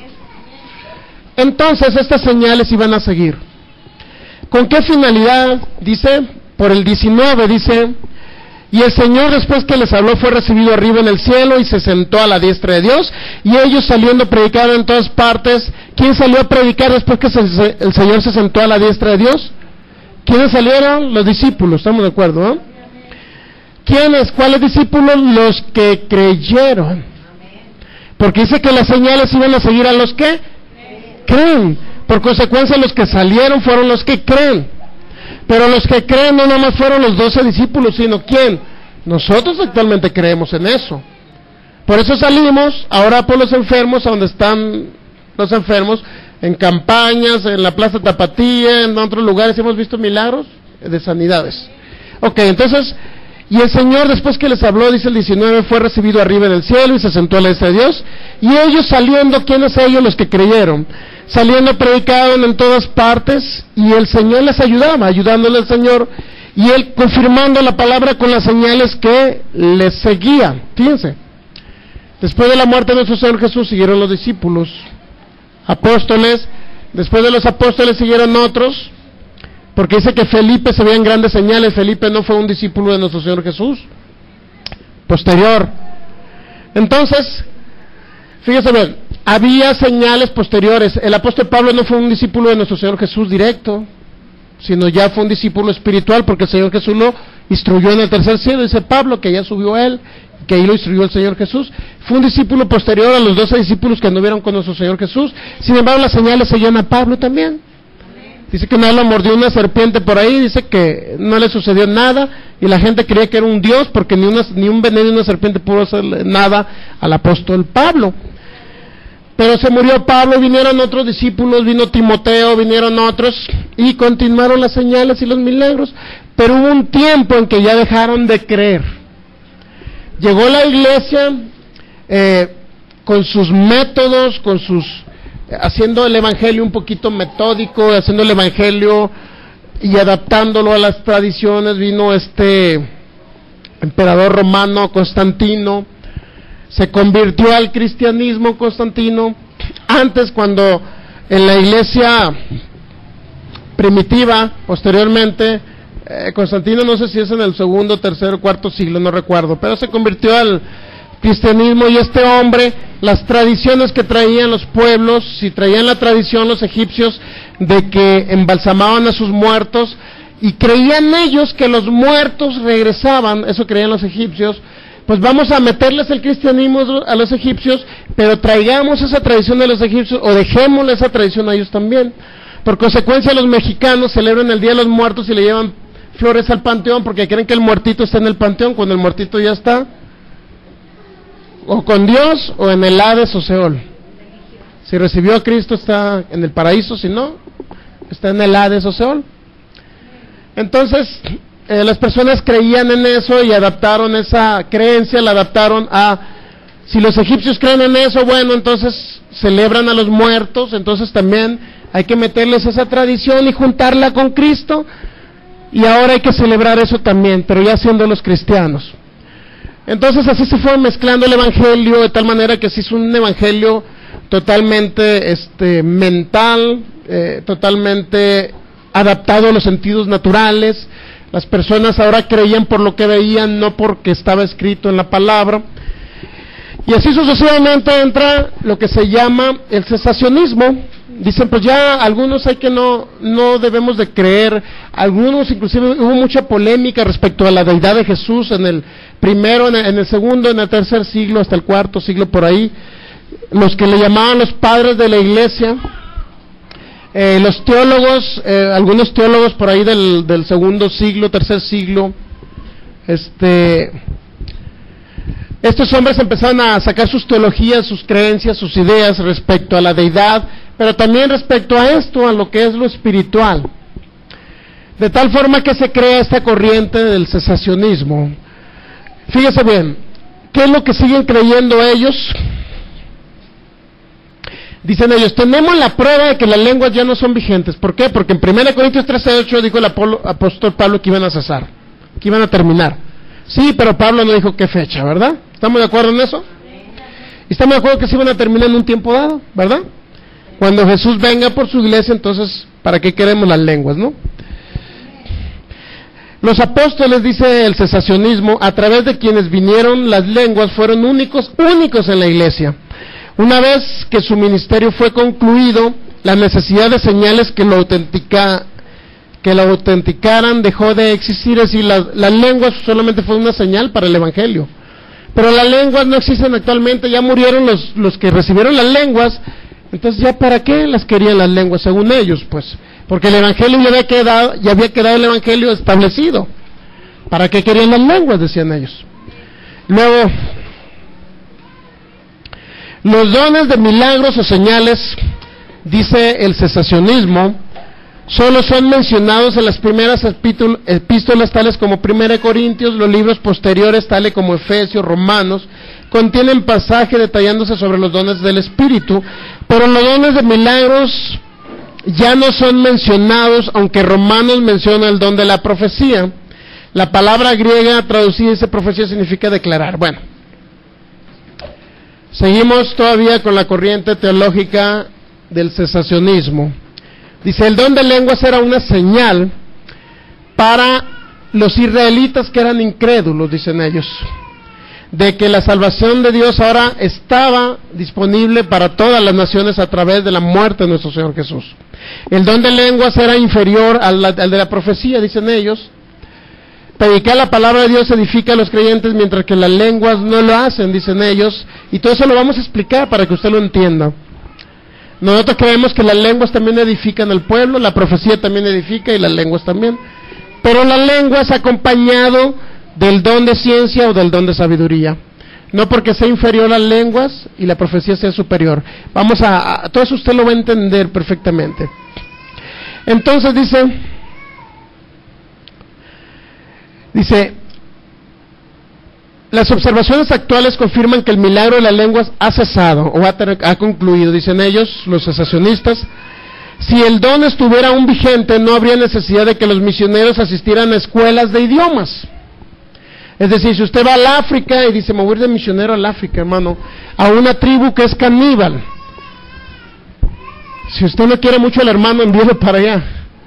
Speaker 1: Entonces estas señales iban a seguir. ¿Con qué finalidad? Dice, por el diecinueve dice, y el Señor después que les habló fue recibido arriba en el cielo y se sentó a la diestra de Dios, y ellos saliendo predicaron en todas partes. ¿Quién salió a predicar después que se, el Señor se sentó a la diestra de Dios? ¿Quiénes salieron? Los discípulos, ¿estamos de acuerdo? ¿Eh? ¿Quiénes? ¿Cuáles discípulos? Los que creyeron. Porque dice que las señales iban a seguir a los que creen. Por consecuencia, los que salieron fueron los que creen. Pero los que creen no nada más fueron los doce discípulos, sino ¿quién? Nosotros actualmente creemos en eso. Por eso salimos ahora por los enfermos, a donde están los enfermos, en campañas, en la Plaza Tapatía, en otros lugares hemos visto milagros de sanidades. Ok, entonces, y el Señor después que les habló, dice el diecinueve, fue recibido arriba en el cielo y se sentó a la diestra de Dios, y ellos saliendo, ¿quiénes ellos? Los que creyeron, saliendo predicaban en todas partes, y el Señor les ayudaba, ayudándole al Señor, y Él confirmando la palabra con las señales que les seguían. Fíjense, después de la muerte de nuestro Señor Jesús siguieron los discípulos, apóstoles, después de los apóstoles siguieron otros, porque dice que Felipe se veían grandes señales. Felipe no fue un discípulo de nuestro Señor Jesús, posterior. Entonces, fíjese bien, había señales posteriores. El apóstol Pablo no fue un discípulo de nuestro Señor Jesús directo, sino ya fue un discípulo espiritual, porque el Señor Jesús lo instruyó en el tercer cielo. Dice Pablo que ya subió él, que ahí lo instruyó el Señor Jesús. Fue un discípulo posterior a los doce discípulos que anduvieron con nuestro Señor Jesús. Sin embargo, las señales seguían a Pablo también. Dice que no lo mordió una serpiente por ahí, dice que no le sucedió nada, y la gente creía que era un dios, porque ni, una, ni un veneno de una serpiente pudo hacerle nada al apóstol Pablo. Pero se murió Pablo, vinieron otros discípulos, vino Timoteo, vinieron otros, y continuaron las señales y los milagros. Pero hubo un tiempo en que ya dejaron de creer. Llegó la iglesia eh, con sus métodos, con sus haciendo el evangelio un poquito metódico, haciendo el evangelio y adaptándolo a las tradiciones. Vino este emperador romano Constantino, se convirtió al cristianismo Constantino. Antes, cuando en la iglesia primitiva, posteriormente, eh, Constantino, no sé si es en el segundo, tercero, cuarto siglo, no recuerdo, pero se convirtió al cristianismo. Y este hombre, las tradiciones que traían los pueblos, si traían la tradición los egipcios de que embalsamaban a sus muertos, y creían ellos que los muertos regresaban, eso creían los egipcios, pues vamos a meterles el cristianismo a los egipcios, pero traigamos esa tradición de los egipcios, o dejémosle esa tradición a ellos también. Por consecuencia, los mexicanos celebran el Día de los Muertos y le llevan flores al panteón porque creen que el muertito está en el panteón cuando el muertito ya está o con Dios o en el Hades o Seol. Si recibió a Cristo está en el paraíso, si no, está en el Hades o Seol. Entonces, eh, las personas creían en eso y adaptaron esa creencia, la adaptaron a, si los egipcios creen en eso, bueno, entonces celebran a los muertos, entonces también hay que meterles esa tradición y juntarla con Cristo, y ahora hay que celebrar eso también, pero ya siendo los cristianos. Entonces así se fue mezclando el evangelio, de tal manera que se hizo un evangelio totalmente este, mental, eh, totalmente adaptado a los sentidos naturales. Las personas ahora creían por lo que veían, no porque estaba escrito en la palabra. Y así sucesivamente entra lo que se llama el cesacionismo. Dicen, pues ya algunos hay que no, no debemos de creer, algunos inclusive hubo mucha polémica respecto a la deidad de Jesús en el primero, en el, en el segundo, en el tercer siglo, hasta el cuarto siglo por ahí, los que le llamaban los padres de la iglesia, eh, los teólogos, eh, algunos teólogos por ahí del, del segundo siglo, tercer siglo, este... estos hombres empezaron a sacar sus teologías, sus creencias, sus ideas respecto a la deidad, pero también respecto a esto, a lo que es lo espiritual. De tal forma que se crea esta corriente del cesacionismo. Fíjese bien, ¿qué es lo que siguen creyendo ellos? Dicen ellos, tenemos la prueba de que las lenguas ya no son vigentes. ¿Por qué? Porque en primera Corintios trece ocho dijo el apóstol Pablo que iban a cesar, que iban a terminar. Sí, pero Pablo no dijo qué fecha, ¿verdad? ¿Estamos de acuerdo en eso? Y estamos de acuerdo que se iban a terminar en un tiempo dado, ¿verdad? Cuando Jesús venga por su iglesia, entonces, ¿para qué queremos las lenguas, no? Los apóstoles, dice el cesacionismo, a través de quienes vinieron las lenguas, fueron únicos, únicos en la iglesia. Una vez que su ministerio fue concluido, la necesidad de señales que lo autentica, que lo autenticaran dejó de existir, es decir, las, las lenguas solamente fue una señal para el evangelio. Pero las lenguas no existen actualmente, ya murieron los, los que recibieron las lenguas, entonces ya para qué las querían las lenguas según ellos, pues, porque el evangelio ya había quedado, ya había quedado el evangelio establecido. ¿Para qué querían las lenguas?, decían ellos. Luego, los dones de milagros o señales, dice el cesacionismo, solo son mencionados en las primeras epístolas tales como primera de Corintios, los libros posteriores tales como Efesios, Romanos, contienen pasajes detallándose sobre los dones del Espíritu, pero los dones de milagros ya no son mencionados, aunque Romanos menciona el don de la profecía. La palabra griega traducida dice profecía significa declarar. Bueno, seguimos todavía con la corriente teológica del cesacionismo. Dice, el don de lenguas era una señal para los israelitas que eran incrédulos, dicen ellos, de que la salvación de Dios ahora estaba disponible para todas las naciones a través de la muerte de nuestro Señor Jesús. El don de lenguas era inferior al, al de la profecía, dicen ellos. Predicar la palabra de Dios edifica a los creyentes, mientras que las lenguas no lo hacen, dicen ellos, y todo eso lo vamos a explicar para que usted lo entienda. Nosotros creemos que las lenguas también edifican al pueblo, la profecía también edifica y las lenguas también, pero las lenguas acompañado del don de ciencia o del don de sabiduría, no porque sea inferior a las lenguas y la profecía sea superior. Vamos a, a todo eso usted lo va a entender perfectamente. Entonces dice, dice, las observaciones actuales confirman que el milagro de las lenguas ha cesado o ha, ter- ha concluido, dicen ellos, los cesacionistas. Si el don estuviera aún vigente, no habría necesidad de que los misioneros asistieran a escuelas de idiomas. Es decir, si usted va al África y dice, me voy a ir de misionero al África, hermano, a una tribu que es caníbal. Si usted no quiere mucho al hermano, envíelo para allá.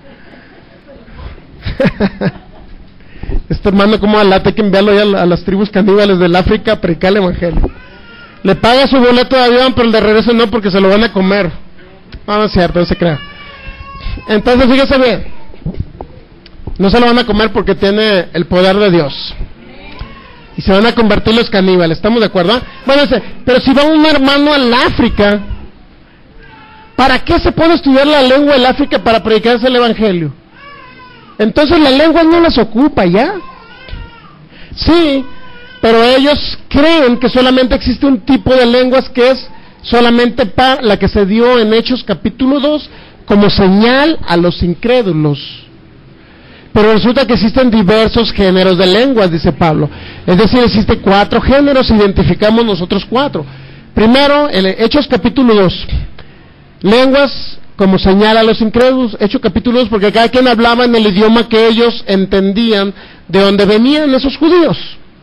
Speaker 1: Este hermano, como alate, hay que enviarlo ya a las tribus caníbales del África a predicar el evangelio. Le paga su boleto de avión, pero el de regreso no, porque se lo van a comer. No, no es cierto, no se crea. Entonces, fíjese bien, no se lo van a comer porque tiene el poder de Dios. Y se van a convertir los caníbales, ¿estamos de acuerdo? Bueno, pero si va un hermano al África, ¿Para qué se puede estudiar la lengua del África para predicarse el Evangelio? Entonces la lengua no las ocupa ya. Sí, pero ellos creen que solamente existe un tipo de lenguas que es solamente para la que se dio en Hechos capítulo dos como señal a los incrédulos. Pero resulta que existen diversos géneros de lenguas, dice Pablo. Es decir, existen cuatro géneros, identificamos nosotros cuatro. Primero, en Hechos capítulo dos, lenguas como señal a los incrédulos. Hechos capítulo dos, porque cada quien hablaba en el idioma que ellos entendían de donde venían esos judíos.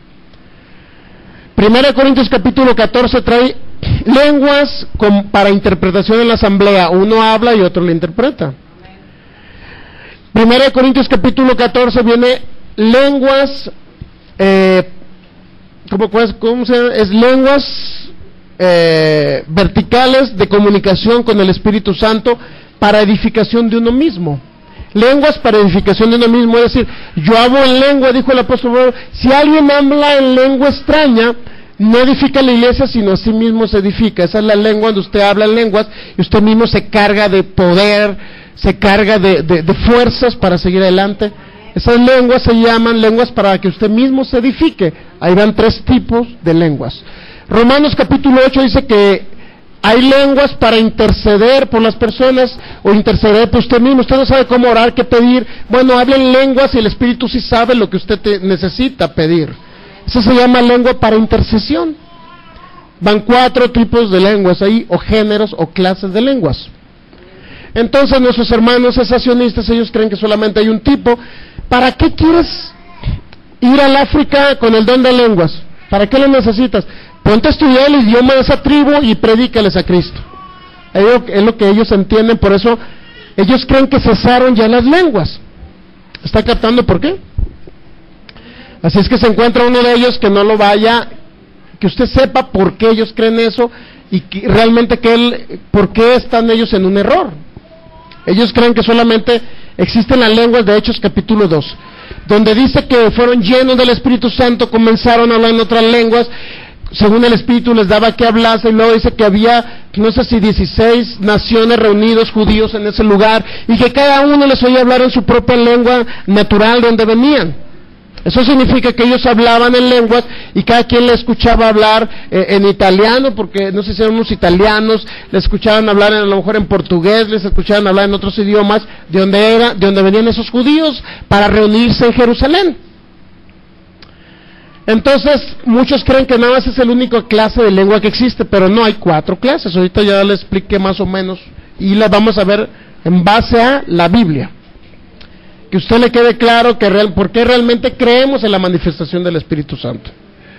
Speaker 1: Primera de Corintios capítulo catorce trae lenguas con, para interpretación en la asamblea. Uno habla y otro le interpreta. Primera de Corintios capítulo catorce viene lenguas, eh, ¿cómo, cómo se llama? Es lenguas eh, verticales de comunicación con el Espíritu Santo para edificación de uno mismo. Lenguas para edificación de uno mismo, es decir, yo hablo en lengua, dijo el apóstol Pablo, si alguien habla en lengua extraña, no edifica la iglesia, sino a sí mismo se edifica. Esa es la lengua donde usted habla en lenguas y usted mismo se carga de poder, se carga de, de, de fuerzas para seguir adelante. Esas lenguas se llaman lenguas para que usted mismo se edifique. Ahí van tres tipos de lenguas. Romanos capítulo ocho dice que hay lenguas para interceder por las personas o interceder por usted mismo. Usted no sabe cómo orar, qué pedir. Bueno, hable en lenguas y el Espíritu sí sabe lo que usted te necesita pedir. Eso se llama lengua para intercesión. Van cuatro tipos de lenguas ahí, o géneros o clases de lenguas. Entonces nuestros hermanos cesacionistas, ellos creen que solamente hay un tipo. ¿Para qué quieres ir al África con el don de lenguas? ¿Para qué lo necesitas? Ponte a estudiar el idioma de esa tribu y predícales a Cristo. Es lo que ellos entienden, por eso ellos creen que cesaron ya las lenguas. ¿Está captando por qué? Así es que se encuentra uno de ellos que no lo vaya, que usted sepa por qué ellos creen eso y que realmente que él, por qué están ellos en un error. Ellos creen que solamente existen las lenguas de Hechos capítulo dos, donde dice que fueron llenos del Espíritu Santo, comenzaron a hablar en otras lenguas, según el Espíritu les daba que hablase, y luego dice que había, no sé si dieciséis naciones reunidos, judíos en ese lugar, y que cada uno les oía hablar en su propia lengua natural de donde venían. Eso significa que ellos hablaban en lenguas y cada quien le escuchaba hablar eh, en italiano, porque no sé si eran unos italianos, le escuchaban hablar en, a lo mejor en portugués, les escuchaban hablar en otros idiomas de donde era, de donde venían esos judíos para reunirse en Jerusalén. Entonces, muchos creen que nada más es la única clase de lengua que existe, pero no, hay cuatro clases. Ahorita ya les expliqué más o menos y las vamos a ver en base a la Biblia. Que usted le quede claro que real, por qué realmente creemos en la manifestación del Espíritu Santo.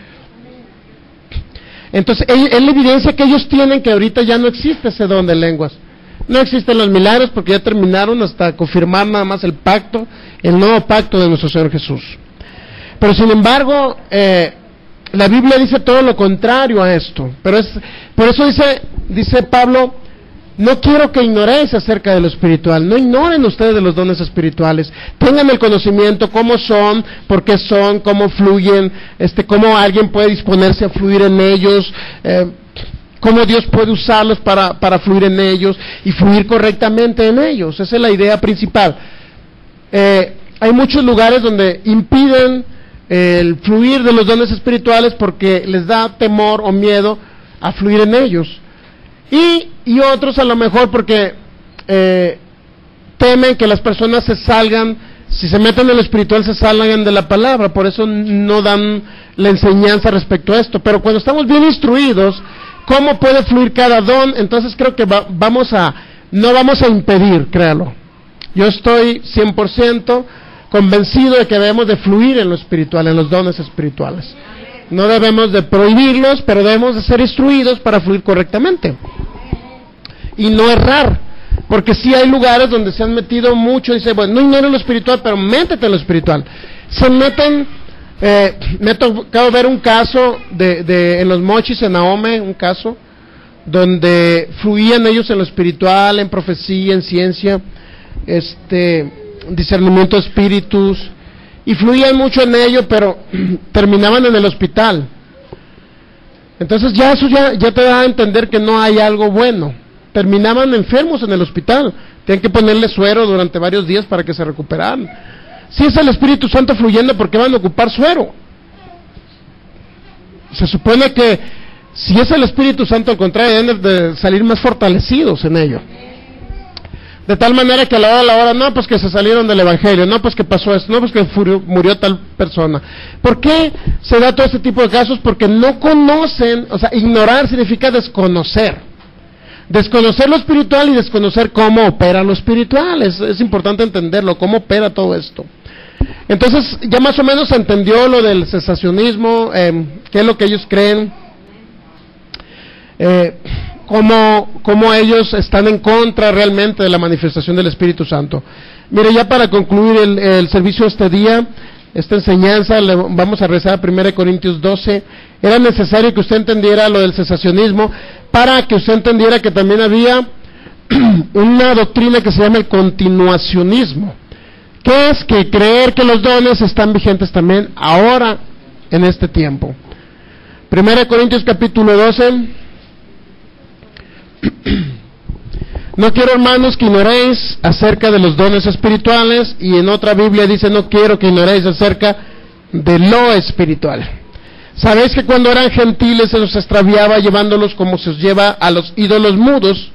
Speaker 1: Entonces, es la evidencia que ellos tienen que ahorita ya no existe ese don de lenguas. No existen los milagros porque ya terminaron hasta confirmar nada más el pacto, el nuevo pacto de nuestro Señor Jesús. Pero sin embargo, eh, la Biblia dice todo lo contrario a esto. Pero es, por eso dice, dice Pablo, no quiero que ignoréis acerca de lo espiritual. No ignoren ustedes de los dones espirituales. Tengan el conocimiento, cómo son, por qué son, cómo fluyen, este, cómo alguien puede disponerse a fluir en ellos, eh, cómo Dios puede usarlos para, para fluir en ellos y fluir correctamente en ellos. Esa es la idea principal. Eh, hay muchos lugares donde impiden el fluir de los dones espirituales porque les da temor o miedo a fluir en ellos. Y, y otros a lo mejor porque eh, temen que las personas se salgan, si se meten en lo espiritual se salgan de la palabra, por eso no dan la enseñanza respecto a esto. Pero cuando estamos bien instruidos, cómo puede fluir cada don, entonces creo que va, vamos a, no vamos a impedir, créalo. Yo estoy cien por ciento convencido de que debemos de fluir en lo espiritual, en los dones espirituales. No debemos de prohibirlos, pero debemos de ser instruidos para fluir correctamente y no errar, porque sí hay lugares donde se han metido mucho y dice, bueno, no ignores lo espiritual, pero métete en lo espiritual. Se meten, eh, me ha tocado ver un caso de, de en los Mochis, en Ahome, un caso donde fluían ellos en lo espiritual, en profecía, en ciencia, este, discernimiento de espíritus, y fluían mucho en ello, pero terminaban en el hospital. Entonces ya eso ya, ya te da a entender que no hay algo bueno. terminaban enfermos en el hospital, tenían que ponerle suero durante varios días para que se recuperaran. Si es el Espíritu Santo fluyendo, ¿por qué van a ocupar suero? Se supone que si es el Espíritu Santo, al contrario, deben de salir más fortalecidos en ello. De tal manera que a la hora, a la hora, no, pues que se salieron del Evangelio, no, pues que pasó esto, no, pues que murió, murió tal persona. ¿Por qué se da todo este tipo de casos? Porque no conocen, o sea, ignorar significa desconocer. Desconocer lo espiritual y desconocer cómo opera lo espiritual. Es, es importante entenderlo, cómo opera todo esto. Entonces, ya más o menos se entendió lo del cesacionismo, eh, qué es lo que ellos creen, eh, cómo, cómo ellos están en contra realmente de la manifestación del Espíritu Santo. Mire, ya para concluir el, el servicio de este día, esta enseñanza, le vamos a rezar a primera de Corintios doce. Era necesario que usted entendiera lo del cesacionismo para que usted entendiera que también había una doctrina que se llama el continuacionismo, que es que creer que los dones están vigentes también ahora en este tiempo. primera de Corintios capítulo doce. No quiero, hermanos, que ignoréis acerca de los dones espirituales, y en otra Biblia dice, no quiero que ignoréis acerca de lo espiritual. ¿Sabéis que cuando eran gentiles se los extraviaba llevándolos como se os lleva a los ídolos mudos?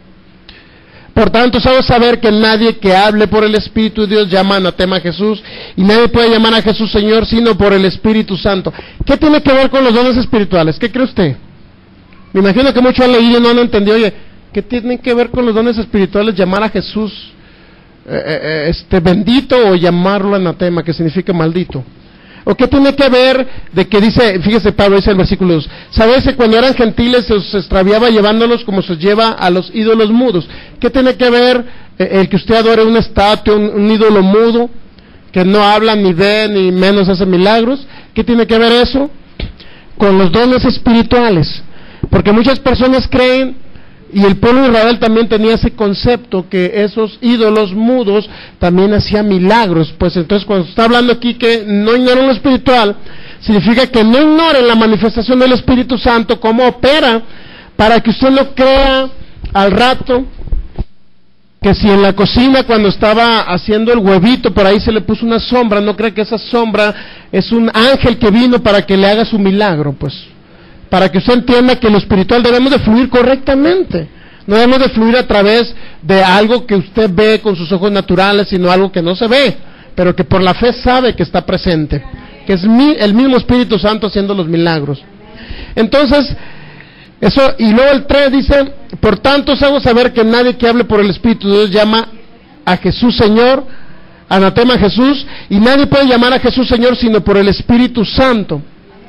Speaker 1: Por tanto, sabes saber que nadie que hable por el Espíritu de Dios llama anatema a Jesús, y nadie puede llamar a Jesús Señor sino por el Espíritu Santo. ¿Qué tiene que ver con los dones espirituales? ¿Qué cree usted? Me imagino que muchos han leído y no han entendido. Oye, ¿qué tiene que ver con los dones espirituales llamar a Jesús eh, eh, este bendito o llamarlo anatema, que significa maldito? ¿O qué tiene que ver de que dice, fíjese Pablo, dice el versículo dos, ¿sabes que cuando eran gentiles se os extraviaba llevándolos como se os lleva a los ídolos mudos? ¿Qué tiene que ver eh, el que usted adore una estatua, un, un ídolo mudo, que no habla, ni ve, ni menos hace milagros? ¿Qué tiene que ver eso con los dones espirituales? Porque muchas personas creen, y el pueblo de Israel también tenía ese concepto, que esos ídolos mudos también hacían milagros. Pues entonces cuando está hablando aquí que no ignoren lo espiritual, significa que no ignoren la manifestación del Espíritu Santo, cómo opera, para que usted no crea al rato que si en la cocina cuando estaba haciendo el huevito por ahí se le puso una sombra, no crea que esa sombra es un ángel que vino para que le haga su milagro. Pues para que usted entienda que lo espiritual debemos de fluir correctamente, no debemos de fluir a través de algo que usted ve con sus ojos naturales, sino algo que no se ve, pero que por la fe sabe que está presente, que es mi, el mismo Espíritu Santo haciendo los milagros. Entonces, eso, y luego el tres dice, por tanto os hago saber que nadie que hable por el Espíritu de Dios llama a Jesús Señor, anatema a Jesús, y nadie puede llamar a Jesús Señor sino por el Espíritu Santo.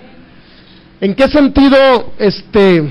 Speaker 1: ¿En qué sentido este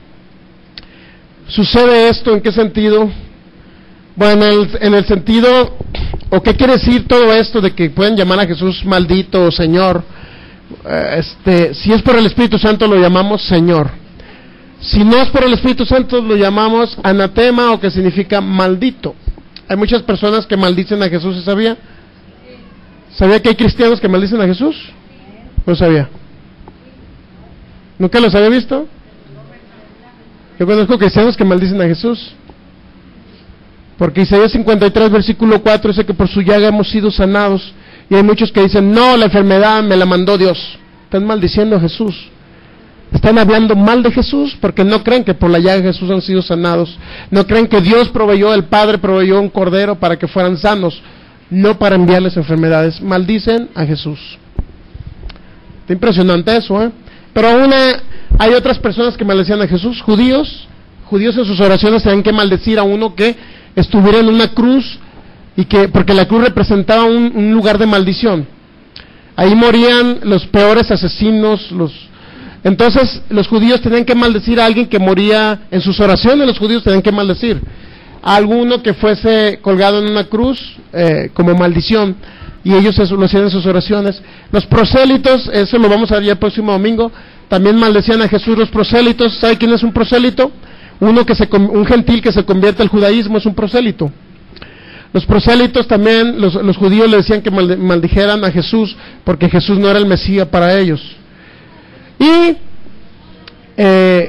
Speaker 1: sucede esto? ¿En qué sentido? Bueno, en el, en el sentido, o qué quiere decir todo esto de que pueden llamar a Jesús maldito o Señor. Este, si es por el Espíritu Santo lo llamamos Señor. Si no es por el Espíritu Santo lo llamamos anatema, o que significa maldito. Hay muchas personas que maldicen a Jesús, ¿se sabía? ¿Sabía que hay cristianos que maldicen a Jesús? No sabía. ¿Nunca los había visto? Yo conozco cristianos que maldicen a Jesús, porque Isaías cincuenta y tres versículo cuatro dice que por su llaga hemos sido sanados, y hay muchos que dicen, no, la enfermedad me la mandó Dios. Están maldiciendo a Jesús, están hablando mal de Jesús, porque no creen que por la llaga de Jesús han sido sanados, no creen que Dios proveyó, el Padre proveyó un cordero para que fueran sanos, no para enviarles enfermedades. Maldicen a Jesús. Está impresionante eso, ¿eh? Pero aún hay otras personas que maldecían a Jesús, judíos, judíos en sus oraciones tenían que maldecir a uno que estuviera en una cruz, y que porque la cruz representaba un, un lugar de maldición. Ahí morían los peores asesinos, los entonces los judíos tenían que maldecir a alguien que moría en sus oraciones. Los judíos tenían que maldecir a alguno que fuese colgado en una cruz eh, como maldición. Y ellos eso lo hacían en sus oraciones. Los prosélitos, eso lo vamos a ver ya el próximo domingo, también maldecían a Jesús. Los prosélitos, ¿sabe quién es un prosélito? Uno que se, un gentil que se convierte al judaísmo es un prosélito. Los prosélitos también, los, los judíos le decían que maldijeran a Jesús, porque Jesús no era el Mesías para ellos. Y eh,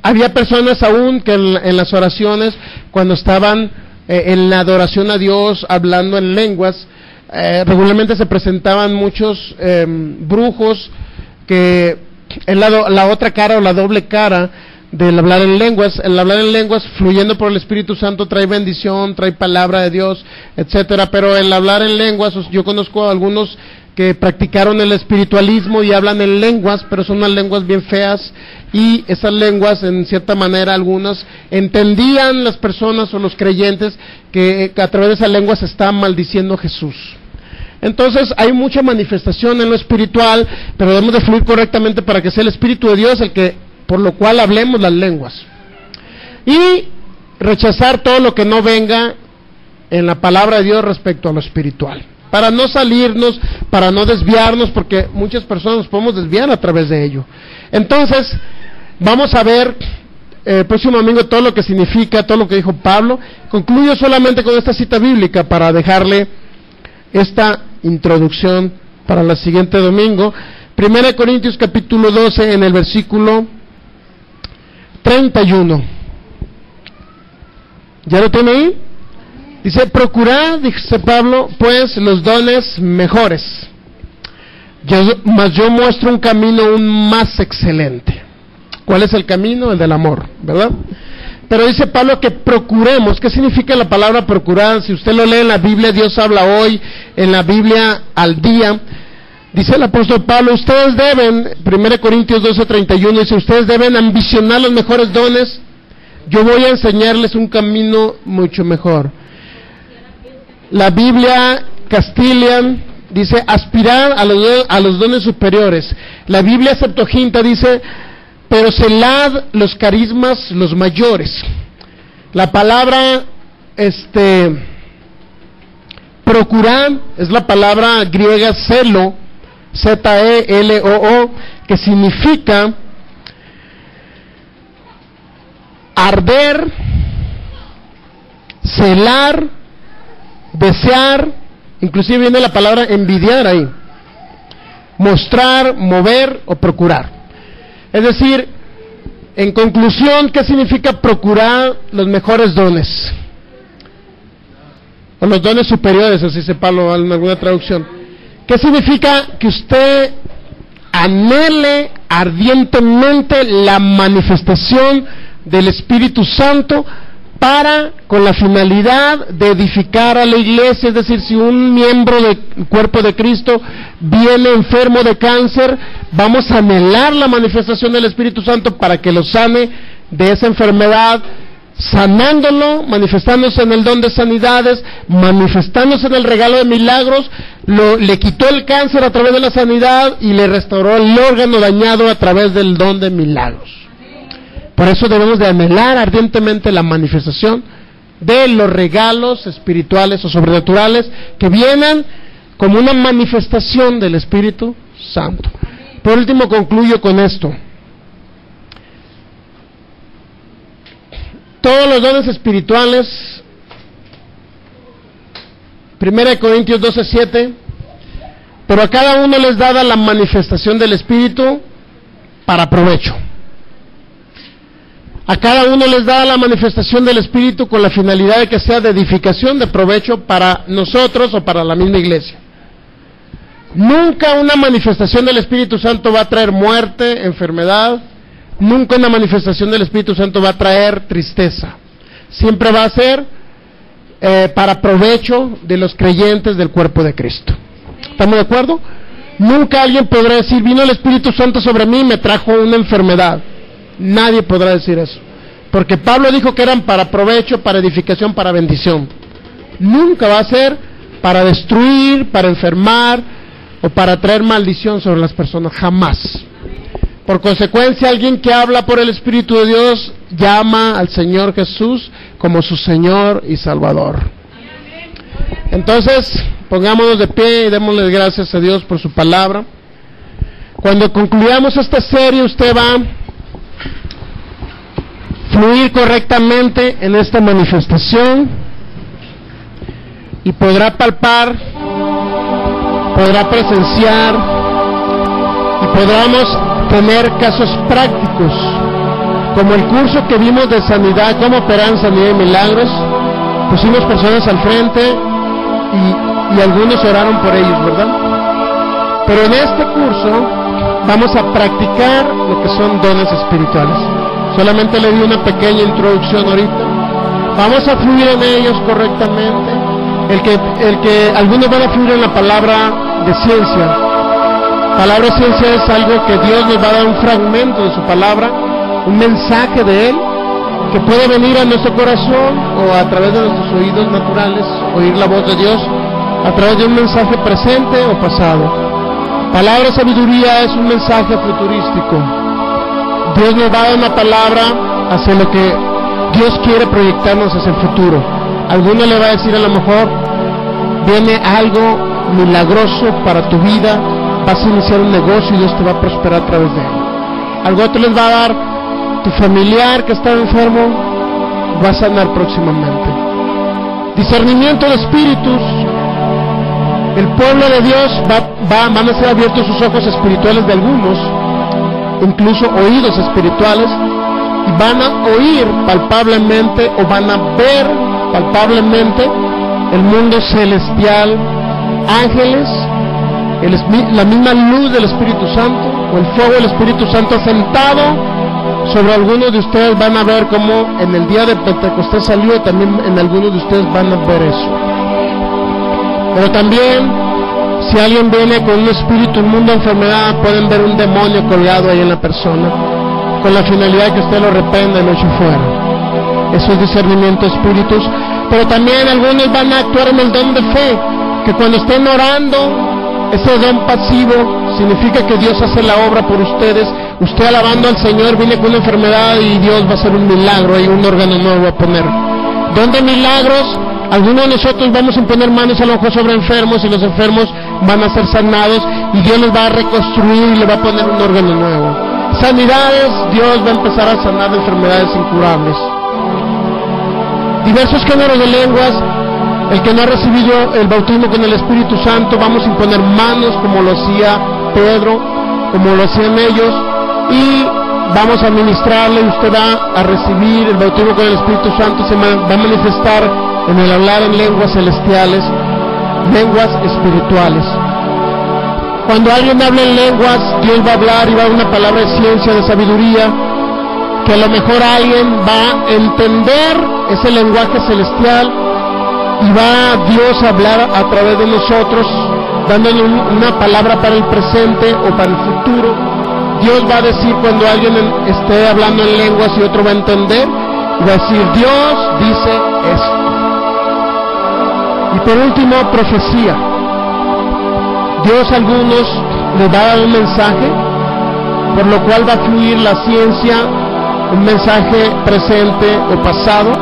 Speaker 1: Había personas aún que en, en las oraciones, cuando estaban eh, en la adoración a Dios, hablando en lenguas, eh, regularmente se presentaban muchos eh, brujos que en la, la otra cara o la doble cara del hablar en lenguas, el hablar en lenguas fluyendo por el Espíritu Santo trae bendición, trae palabra de Dios, etcétera, pero el hablar en lenguas, yo conozco a algunos que practicaron el espiritualismo y hablan en lenguas, pero son unas lenguas bien feas, y esas lenguas, en cierta manera, algunas entendían las personas o los creyentes que a través de esas lenguas se está maldiciendo a Jesús. Entonces hay mucha manifestación en lo espiritual, pero debemos de fluir correctamente para que sea el Espíritu de Dios el que, por lo cual hablemos las lenguas, y rechazar todo lo que no venga en la palabra de Dios respecto a lo espiritual, para no salirnos, para no desviarnos, porque muchas personas nos podemos desviar a través de ello. Entonces vamos a ver el eh, próximo domingo todo lo que significa, todo lo que dijo Pablo. Concluyo solamente con esta cita bíblica para dejarle esta introducción para el siguiente domingo. Primera de Corintios capítulo doce, en el versículo treinta y uno. ¿Ya lo tiene ahí? Dice: procurad, dice Pablo, pues los dones mejores, yo, mas yo muestro un camino aún más excelente. ¿Cuál es el camino? El del amor, ¿verdad? Pero dice Pablo que procuremos. ¿Qué significa la palabra procurar? Si usted lo lee en la Biblia, Dios habla hoy, en la Biblia al día. Dice el apóstol Pablo, ustedes deben, primera de Corintios doce, treinta y uno, dice, ustedes deben ambicionar los mejores dones. Yo voy a enseñarles un camino mucho mejor. La Biblia Castilian dice, aspirar a los, a los dones superiores. La Biblia Septuaginta dice, pero celad los carismas los mayores. La palabra, este, procurar, es la palabra griega celo, Z E L O O, que significa arder, celar, desear, inclusive viene la palabra envidiar ahí, mostrar, mover o procurar. Es decir, en conclusión, ¿qué significa procurar los mejores dones? O los dones superiores, así dice Pablo en alguna traducción. ¿Qué significa? Que usted anhele ardientemente la manifestación del Espíritu Santo para, con la finalidad de edificar a la iglesia. Es decir, si un miembro del cuerpo de Cristo viene enfermo de cáncer, vamos a anhelar la manifestación del Espíritu Santo para que lo sane de esa enfermedad, sanándolo, manifestándose en el don de sanidades, manifestándose en el regalo de milagros. Lo, le quitó el cáncer a través de la sanidad y le restauró el órgano dañado a través del don de milagros. Por eso debemos de anhelar ardientemente la manifestación de los regalos espirituales o sobrenaturales que vienen como una manifestación del Espíritu Santo. Por último, concluyo con esto. Todos los dones espirituales, primera de Corintios doce, siete, pero a cada uno les dada la manifestación del Espíritu para provecho. A cada uno les da la manifestación del Espíritu con la finalidad de que sea de edificación, de provecho para nosotros o para la misma iglesia. Nunca una manifestación del Espíritu Santo va a traer muerte, enfermedad. Nunca una manifestación del Espíritu Santo va a traer tristeza. Siempre va a ser eh, para provecho de los creyentes del cuerpo de Cristo. ¿Estamos de acuerdo? Nunca alguien podrá decir, vino el Espíritu Santo sobre mí y me trajo una enfermedad. Nadie podrá decir eso. Porque Pablo dijo que eran para provecho, para edificación, para bendición. Nunca va a ser para destruir, para enfermar o para traer maldición sobre las personas. Jamás. Por consecuencia, alguien que habla por el Espíritu de Dios llama al Señor Jesús como su Señor y Salvador. Entonces, pongámonos de pie y démosle gracias a Dios por su palabra. Cuando concluyamos esta serie, usted va a fluir correctamente en esta manifestación y podrá palpar, podrá presenciar y podremos tener casos prácticos Como el curso que vimos de sanidad, cómo operar en sanidad y milagros, pusimos personas al frente y, y algunos oraron por ellos, ¿verdad? Pero en este curso vamos a practicar lo que son dones espirituales. Solamente le di una pequeña introducción ahorita. Vamos a fluir en ellos correctamente. El que, el que algunos van a fluir en la palabra de ciencia. Palabra de ciencia es algo que Dios nos va a dar un fragmento de su palabra, un mensaje de Él, que puede venir a nuestro corazón o a través de nuestros oídos naturales, oír la voz de Dios, a través de un mensaje presente o pasado. Palabra de sabiduría es un mensaje futurístico. Dios nos va a dar una palabra hacia lo que Dios quiere proyectarnos hacia el futuro. Alguno le va a decir a lo mejor, viene algo milagroso para tu vida, vas a iniciar un negocio y Dios te va a prosperar a través de él. Algo otro les va a dar, tu familiar que está enfermo va a sanar próximamente. Discernimiento de espíritus. El pueblo de Dios va, va, van a ser abiertos sus ojos espirituales de algunos, incluso oídos espirituales, y van a oír palpablemente o van a ver palpablemente el mundo celestial, ángeles, el, la misma luz del Espíritu Santo o el fuego del Espíritu Santo sentado sobre algunos de ustedes. Van a ver cómo en el día de Pentecostés salió, y también en algunos de ustedes van a ver eso. Pero también, si alguien viene con un espíritu inmundo, enfermedad, pueden ver un demonio colgado ahí en la persona, con la finalidad de que usted lo reprenda y lo eche fuera. Eso es discernimiento de espíritus. Pero también algunos van a actuar en el don de fe, que cuando estén orando, ese don pasivo significa que Dios hace la obra por ustedes. Usted alabando al Señor viene con una enfermedad y Dios va a hacer un milagro y un órgano nuevo a poner. Don de milagros. Algunos de nosotros vamos a imponer manos a lo mejor sobre enfermos y los enfermos van a ser sanados y Dios los va a reconstruir y le va a poner un órgano nuevo. Sanidades, Dios va a empezar a sanar enfermedades incurables. Diversos géneros de lenguas. El que no ha recibido el bautismo con el Espíritu Santo, vamos a imponer manos como lo hacía Pedro, como lo hacían ellos, y vamos a ministrarle y usted va a recibir el bautismo con el Espíritu Santo. Se va a manifestar en el hablar en lenguas celestiales, lenguas espirituales. Cuando alguien habla en lenguas, Dios va a hablar y va a dar una palabra de ciencia, de sabiduría, que a lo mejor alguien va a entender ese lenguaje celestial y va Dios a hablar a través de nosotros, dándole una palabra para el presente o para el futuro. Dios va a decir cuando alguien esté hablando en lenguas y otro va a entender, y va a decir, Dios dice esto. Y por último, profecía. Dios a algunos les va a dar un mensaje, por lo cual va a fluir la ciencia, un mensaje presente o pasado,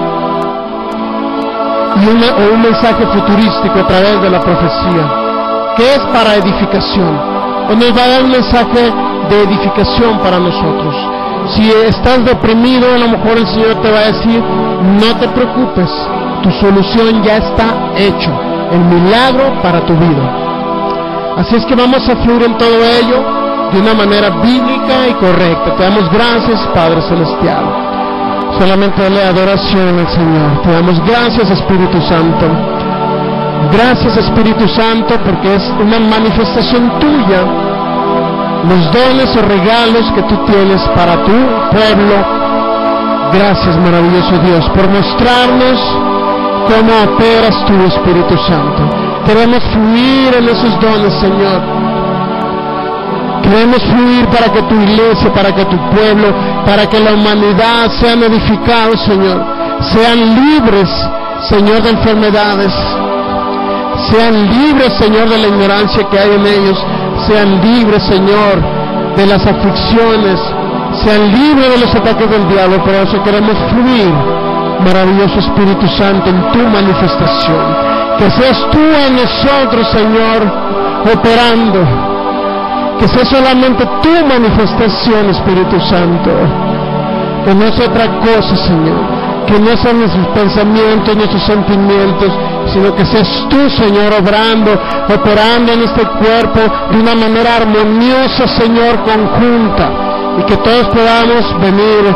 Speaker 1: y una, o un mensaje futurístico a través de la profecía, que es para edificación. O nos va a dar un mensaje de edificación para nosotros. Si estás deprimido, a lo mejor el Señor te va a decir, no te preocupes, tu solución ya está hecho, el milagro para tu vida. Así es que vamos a fluir en todo ello de una manera bíblica y correcta. Te damos gracias, Padre Celestial. Solamente dale adoración al Señor. Te damos gracias, Espíritu Santo. Gracias, Espíritu Santo, porque es una manifestación tuya, los dones o regalos que tú tienes para tu pueblo. Gracias, maravilloso Dios, por mostrarnos cómo operas tu Espíritu Santo. Queremos fluir en esos dones, Señor. Queremos fluir para que tu iglesia, para que tu pueblo, para que la humanidad sean edificados, Señor. Sean libres, Señor, de enfermedades. Sean libres, Señor, de la ignorancia que hay en ellos. Sean libres, Señor, de las aflicciones. Sean libres de los ataques del diablo. Por eso queremos fluir, maravilloso Espíritu Santo, en tu manifestación. Que seas tú en nosotros, Señor, operando. Que sea solamente tu manifestación, Espíritu Santo. Que no sea otra cosa, Señor. Que no sean nuestros pensamientos, nuestros sentimientos, sino que seas tú, Señor, obrando, operando en este cuerpo de una manera armoniosa, Señor, conjunta. Y que todos podamos venir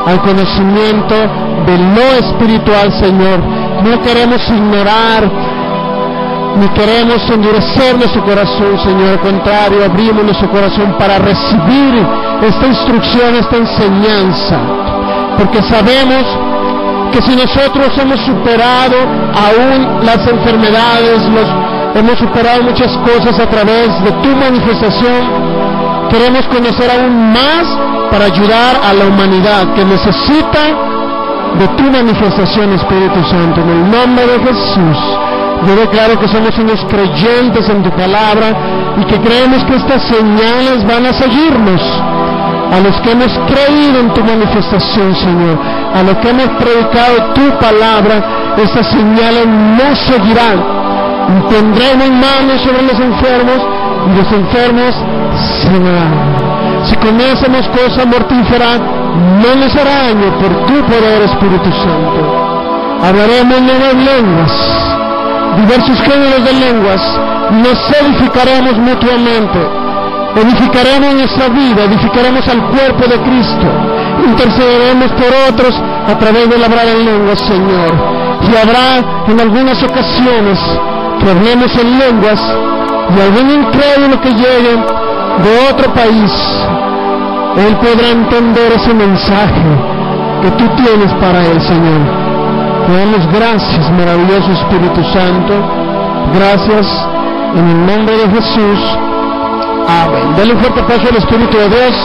Speaker 1: al conocimiento de lo espiritual, Señor. No queremos ignorar, ni queremos endurecer nuestro corazón, Señor. Al contrario, abrimos nuestro corazón para recibir esta instrucción, esta enseñanza, porque sabemos que si nosotros hemos superado aún las enfermedades, los, hemos superado muchas cosas a través de tu manifestación, queremos conocer aún más para ayudar a la humanidad que necesita de tu manifestación, Espíritu Santo. En el nombre de Jesús, yo declaro que somos unos creyentes en tu palabra y que creemos que estas señales van a seguirnos. A los que hemos creído en tu manifestación, Señor, a los que hemos predicado tu palabra, estas señales nos seguirán. Y tendremos manos sobre los enfermos y los enfermos sanarán. Si comienzamos cosa mortífera, no les hará daño por tu poder, Espíritu Santo. Hablaremos nuevas lenguas, diversos géneros de lenguas, nos edificaremos mutuamente. Edificaremos nuestra vida, edificaremos al cuerpo de Cristo, intercederemos por otros a través de hablar en lenguas, Señor. Y habrá en algunas ocasiones que hablemos en lenguas y algún incrédulo que llegue de otro país, él podrá entender ese mensaje que tú tienes para él, Señor. Te damos gracias, maravilloso Espíritu Santo. Gracias en el nombre de Jesús. Amén. Dale un fuerte aplauso al Espíritu de Dios.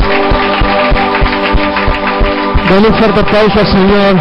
Speaker 1: Dale un fuerte aplauso al Señor.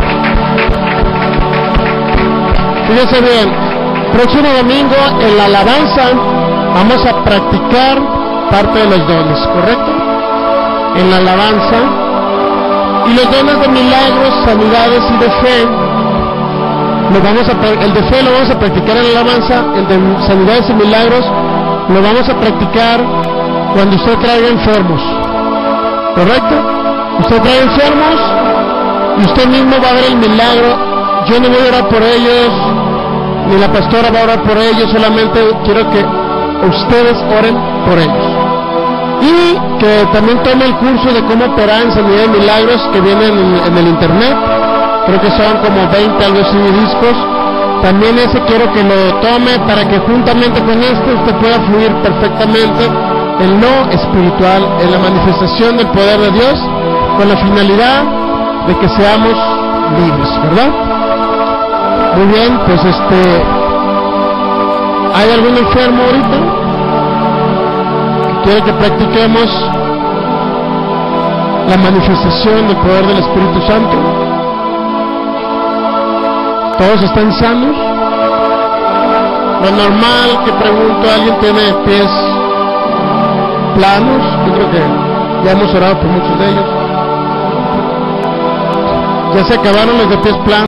Speaker 1: Fíjense bien, próximo domingo en la alabanza vamos a practicar parte de los dones, ¿correcto? En la alabanza. Y los dones de milagros, sanidades y de fe, lo vamos a, el de fe lo vamos a practicar en la alabanza, el de sanidades y milagros lo vamos a practicar cuando usted traiga enfermos, ¿correcto? Usted trae enfermos y usted mismo va a ver el milagro. Yo no voy a orar por ellos, ni la pastora va a orar por ellos, solamente quiero que ustedes oren por ellos. Y que también tome el curso de cómo operar en sanidad y milagros que viene en, en el internet. Creo que son como veinte, algo así, discos. También ese quiero que lo tome para que juntamente con este usted pueda fluir perfectamente en lo espiritual, en la manifestación del poder de Dios, con la finalidad de que seamos libres, ¿verdad? Muy bien, pues este, ¿hay algún enfermo ahorita que quiere que practiquemos la manifestación del poder del Espíritu Santo? ¿Todos están sanos? Lo normal que pregunto, ¿alguien tiene pies planos? Yo creo que ya hemos orado por muchos de ellos. Ya se acabaron los de pies planos.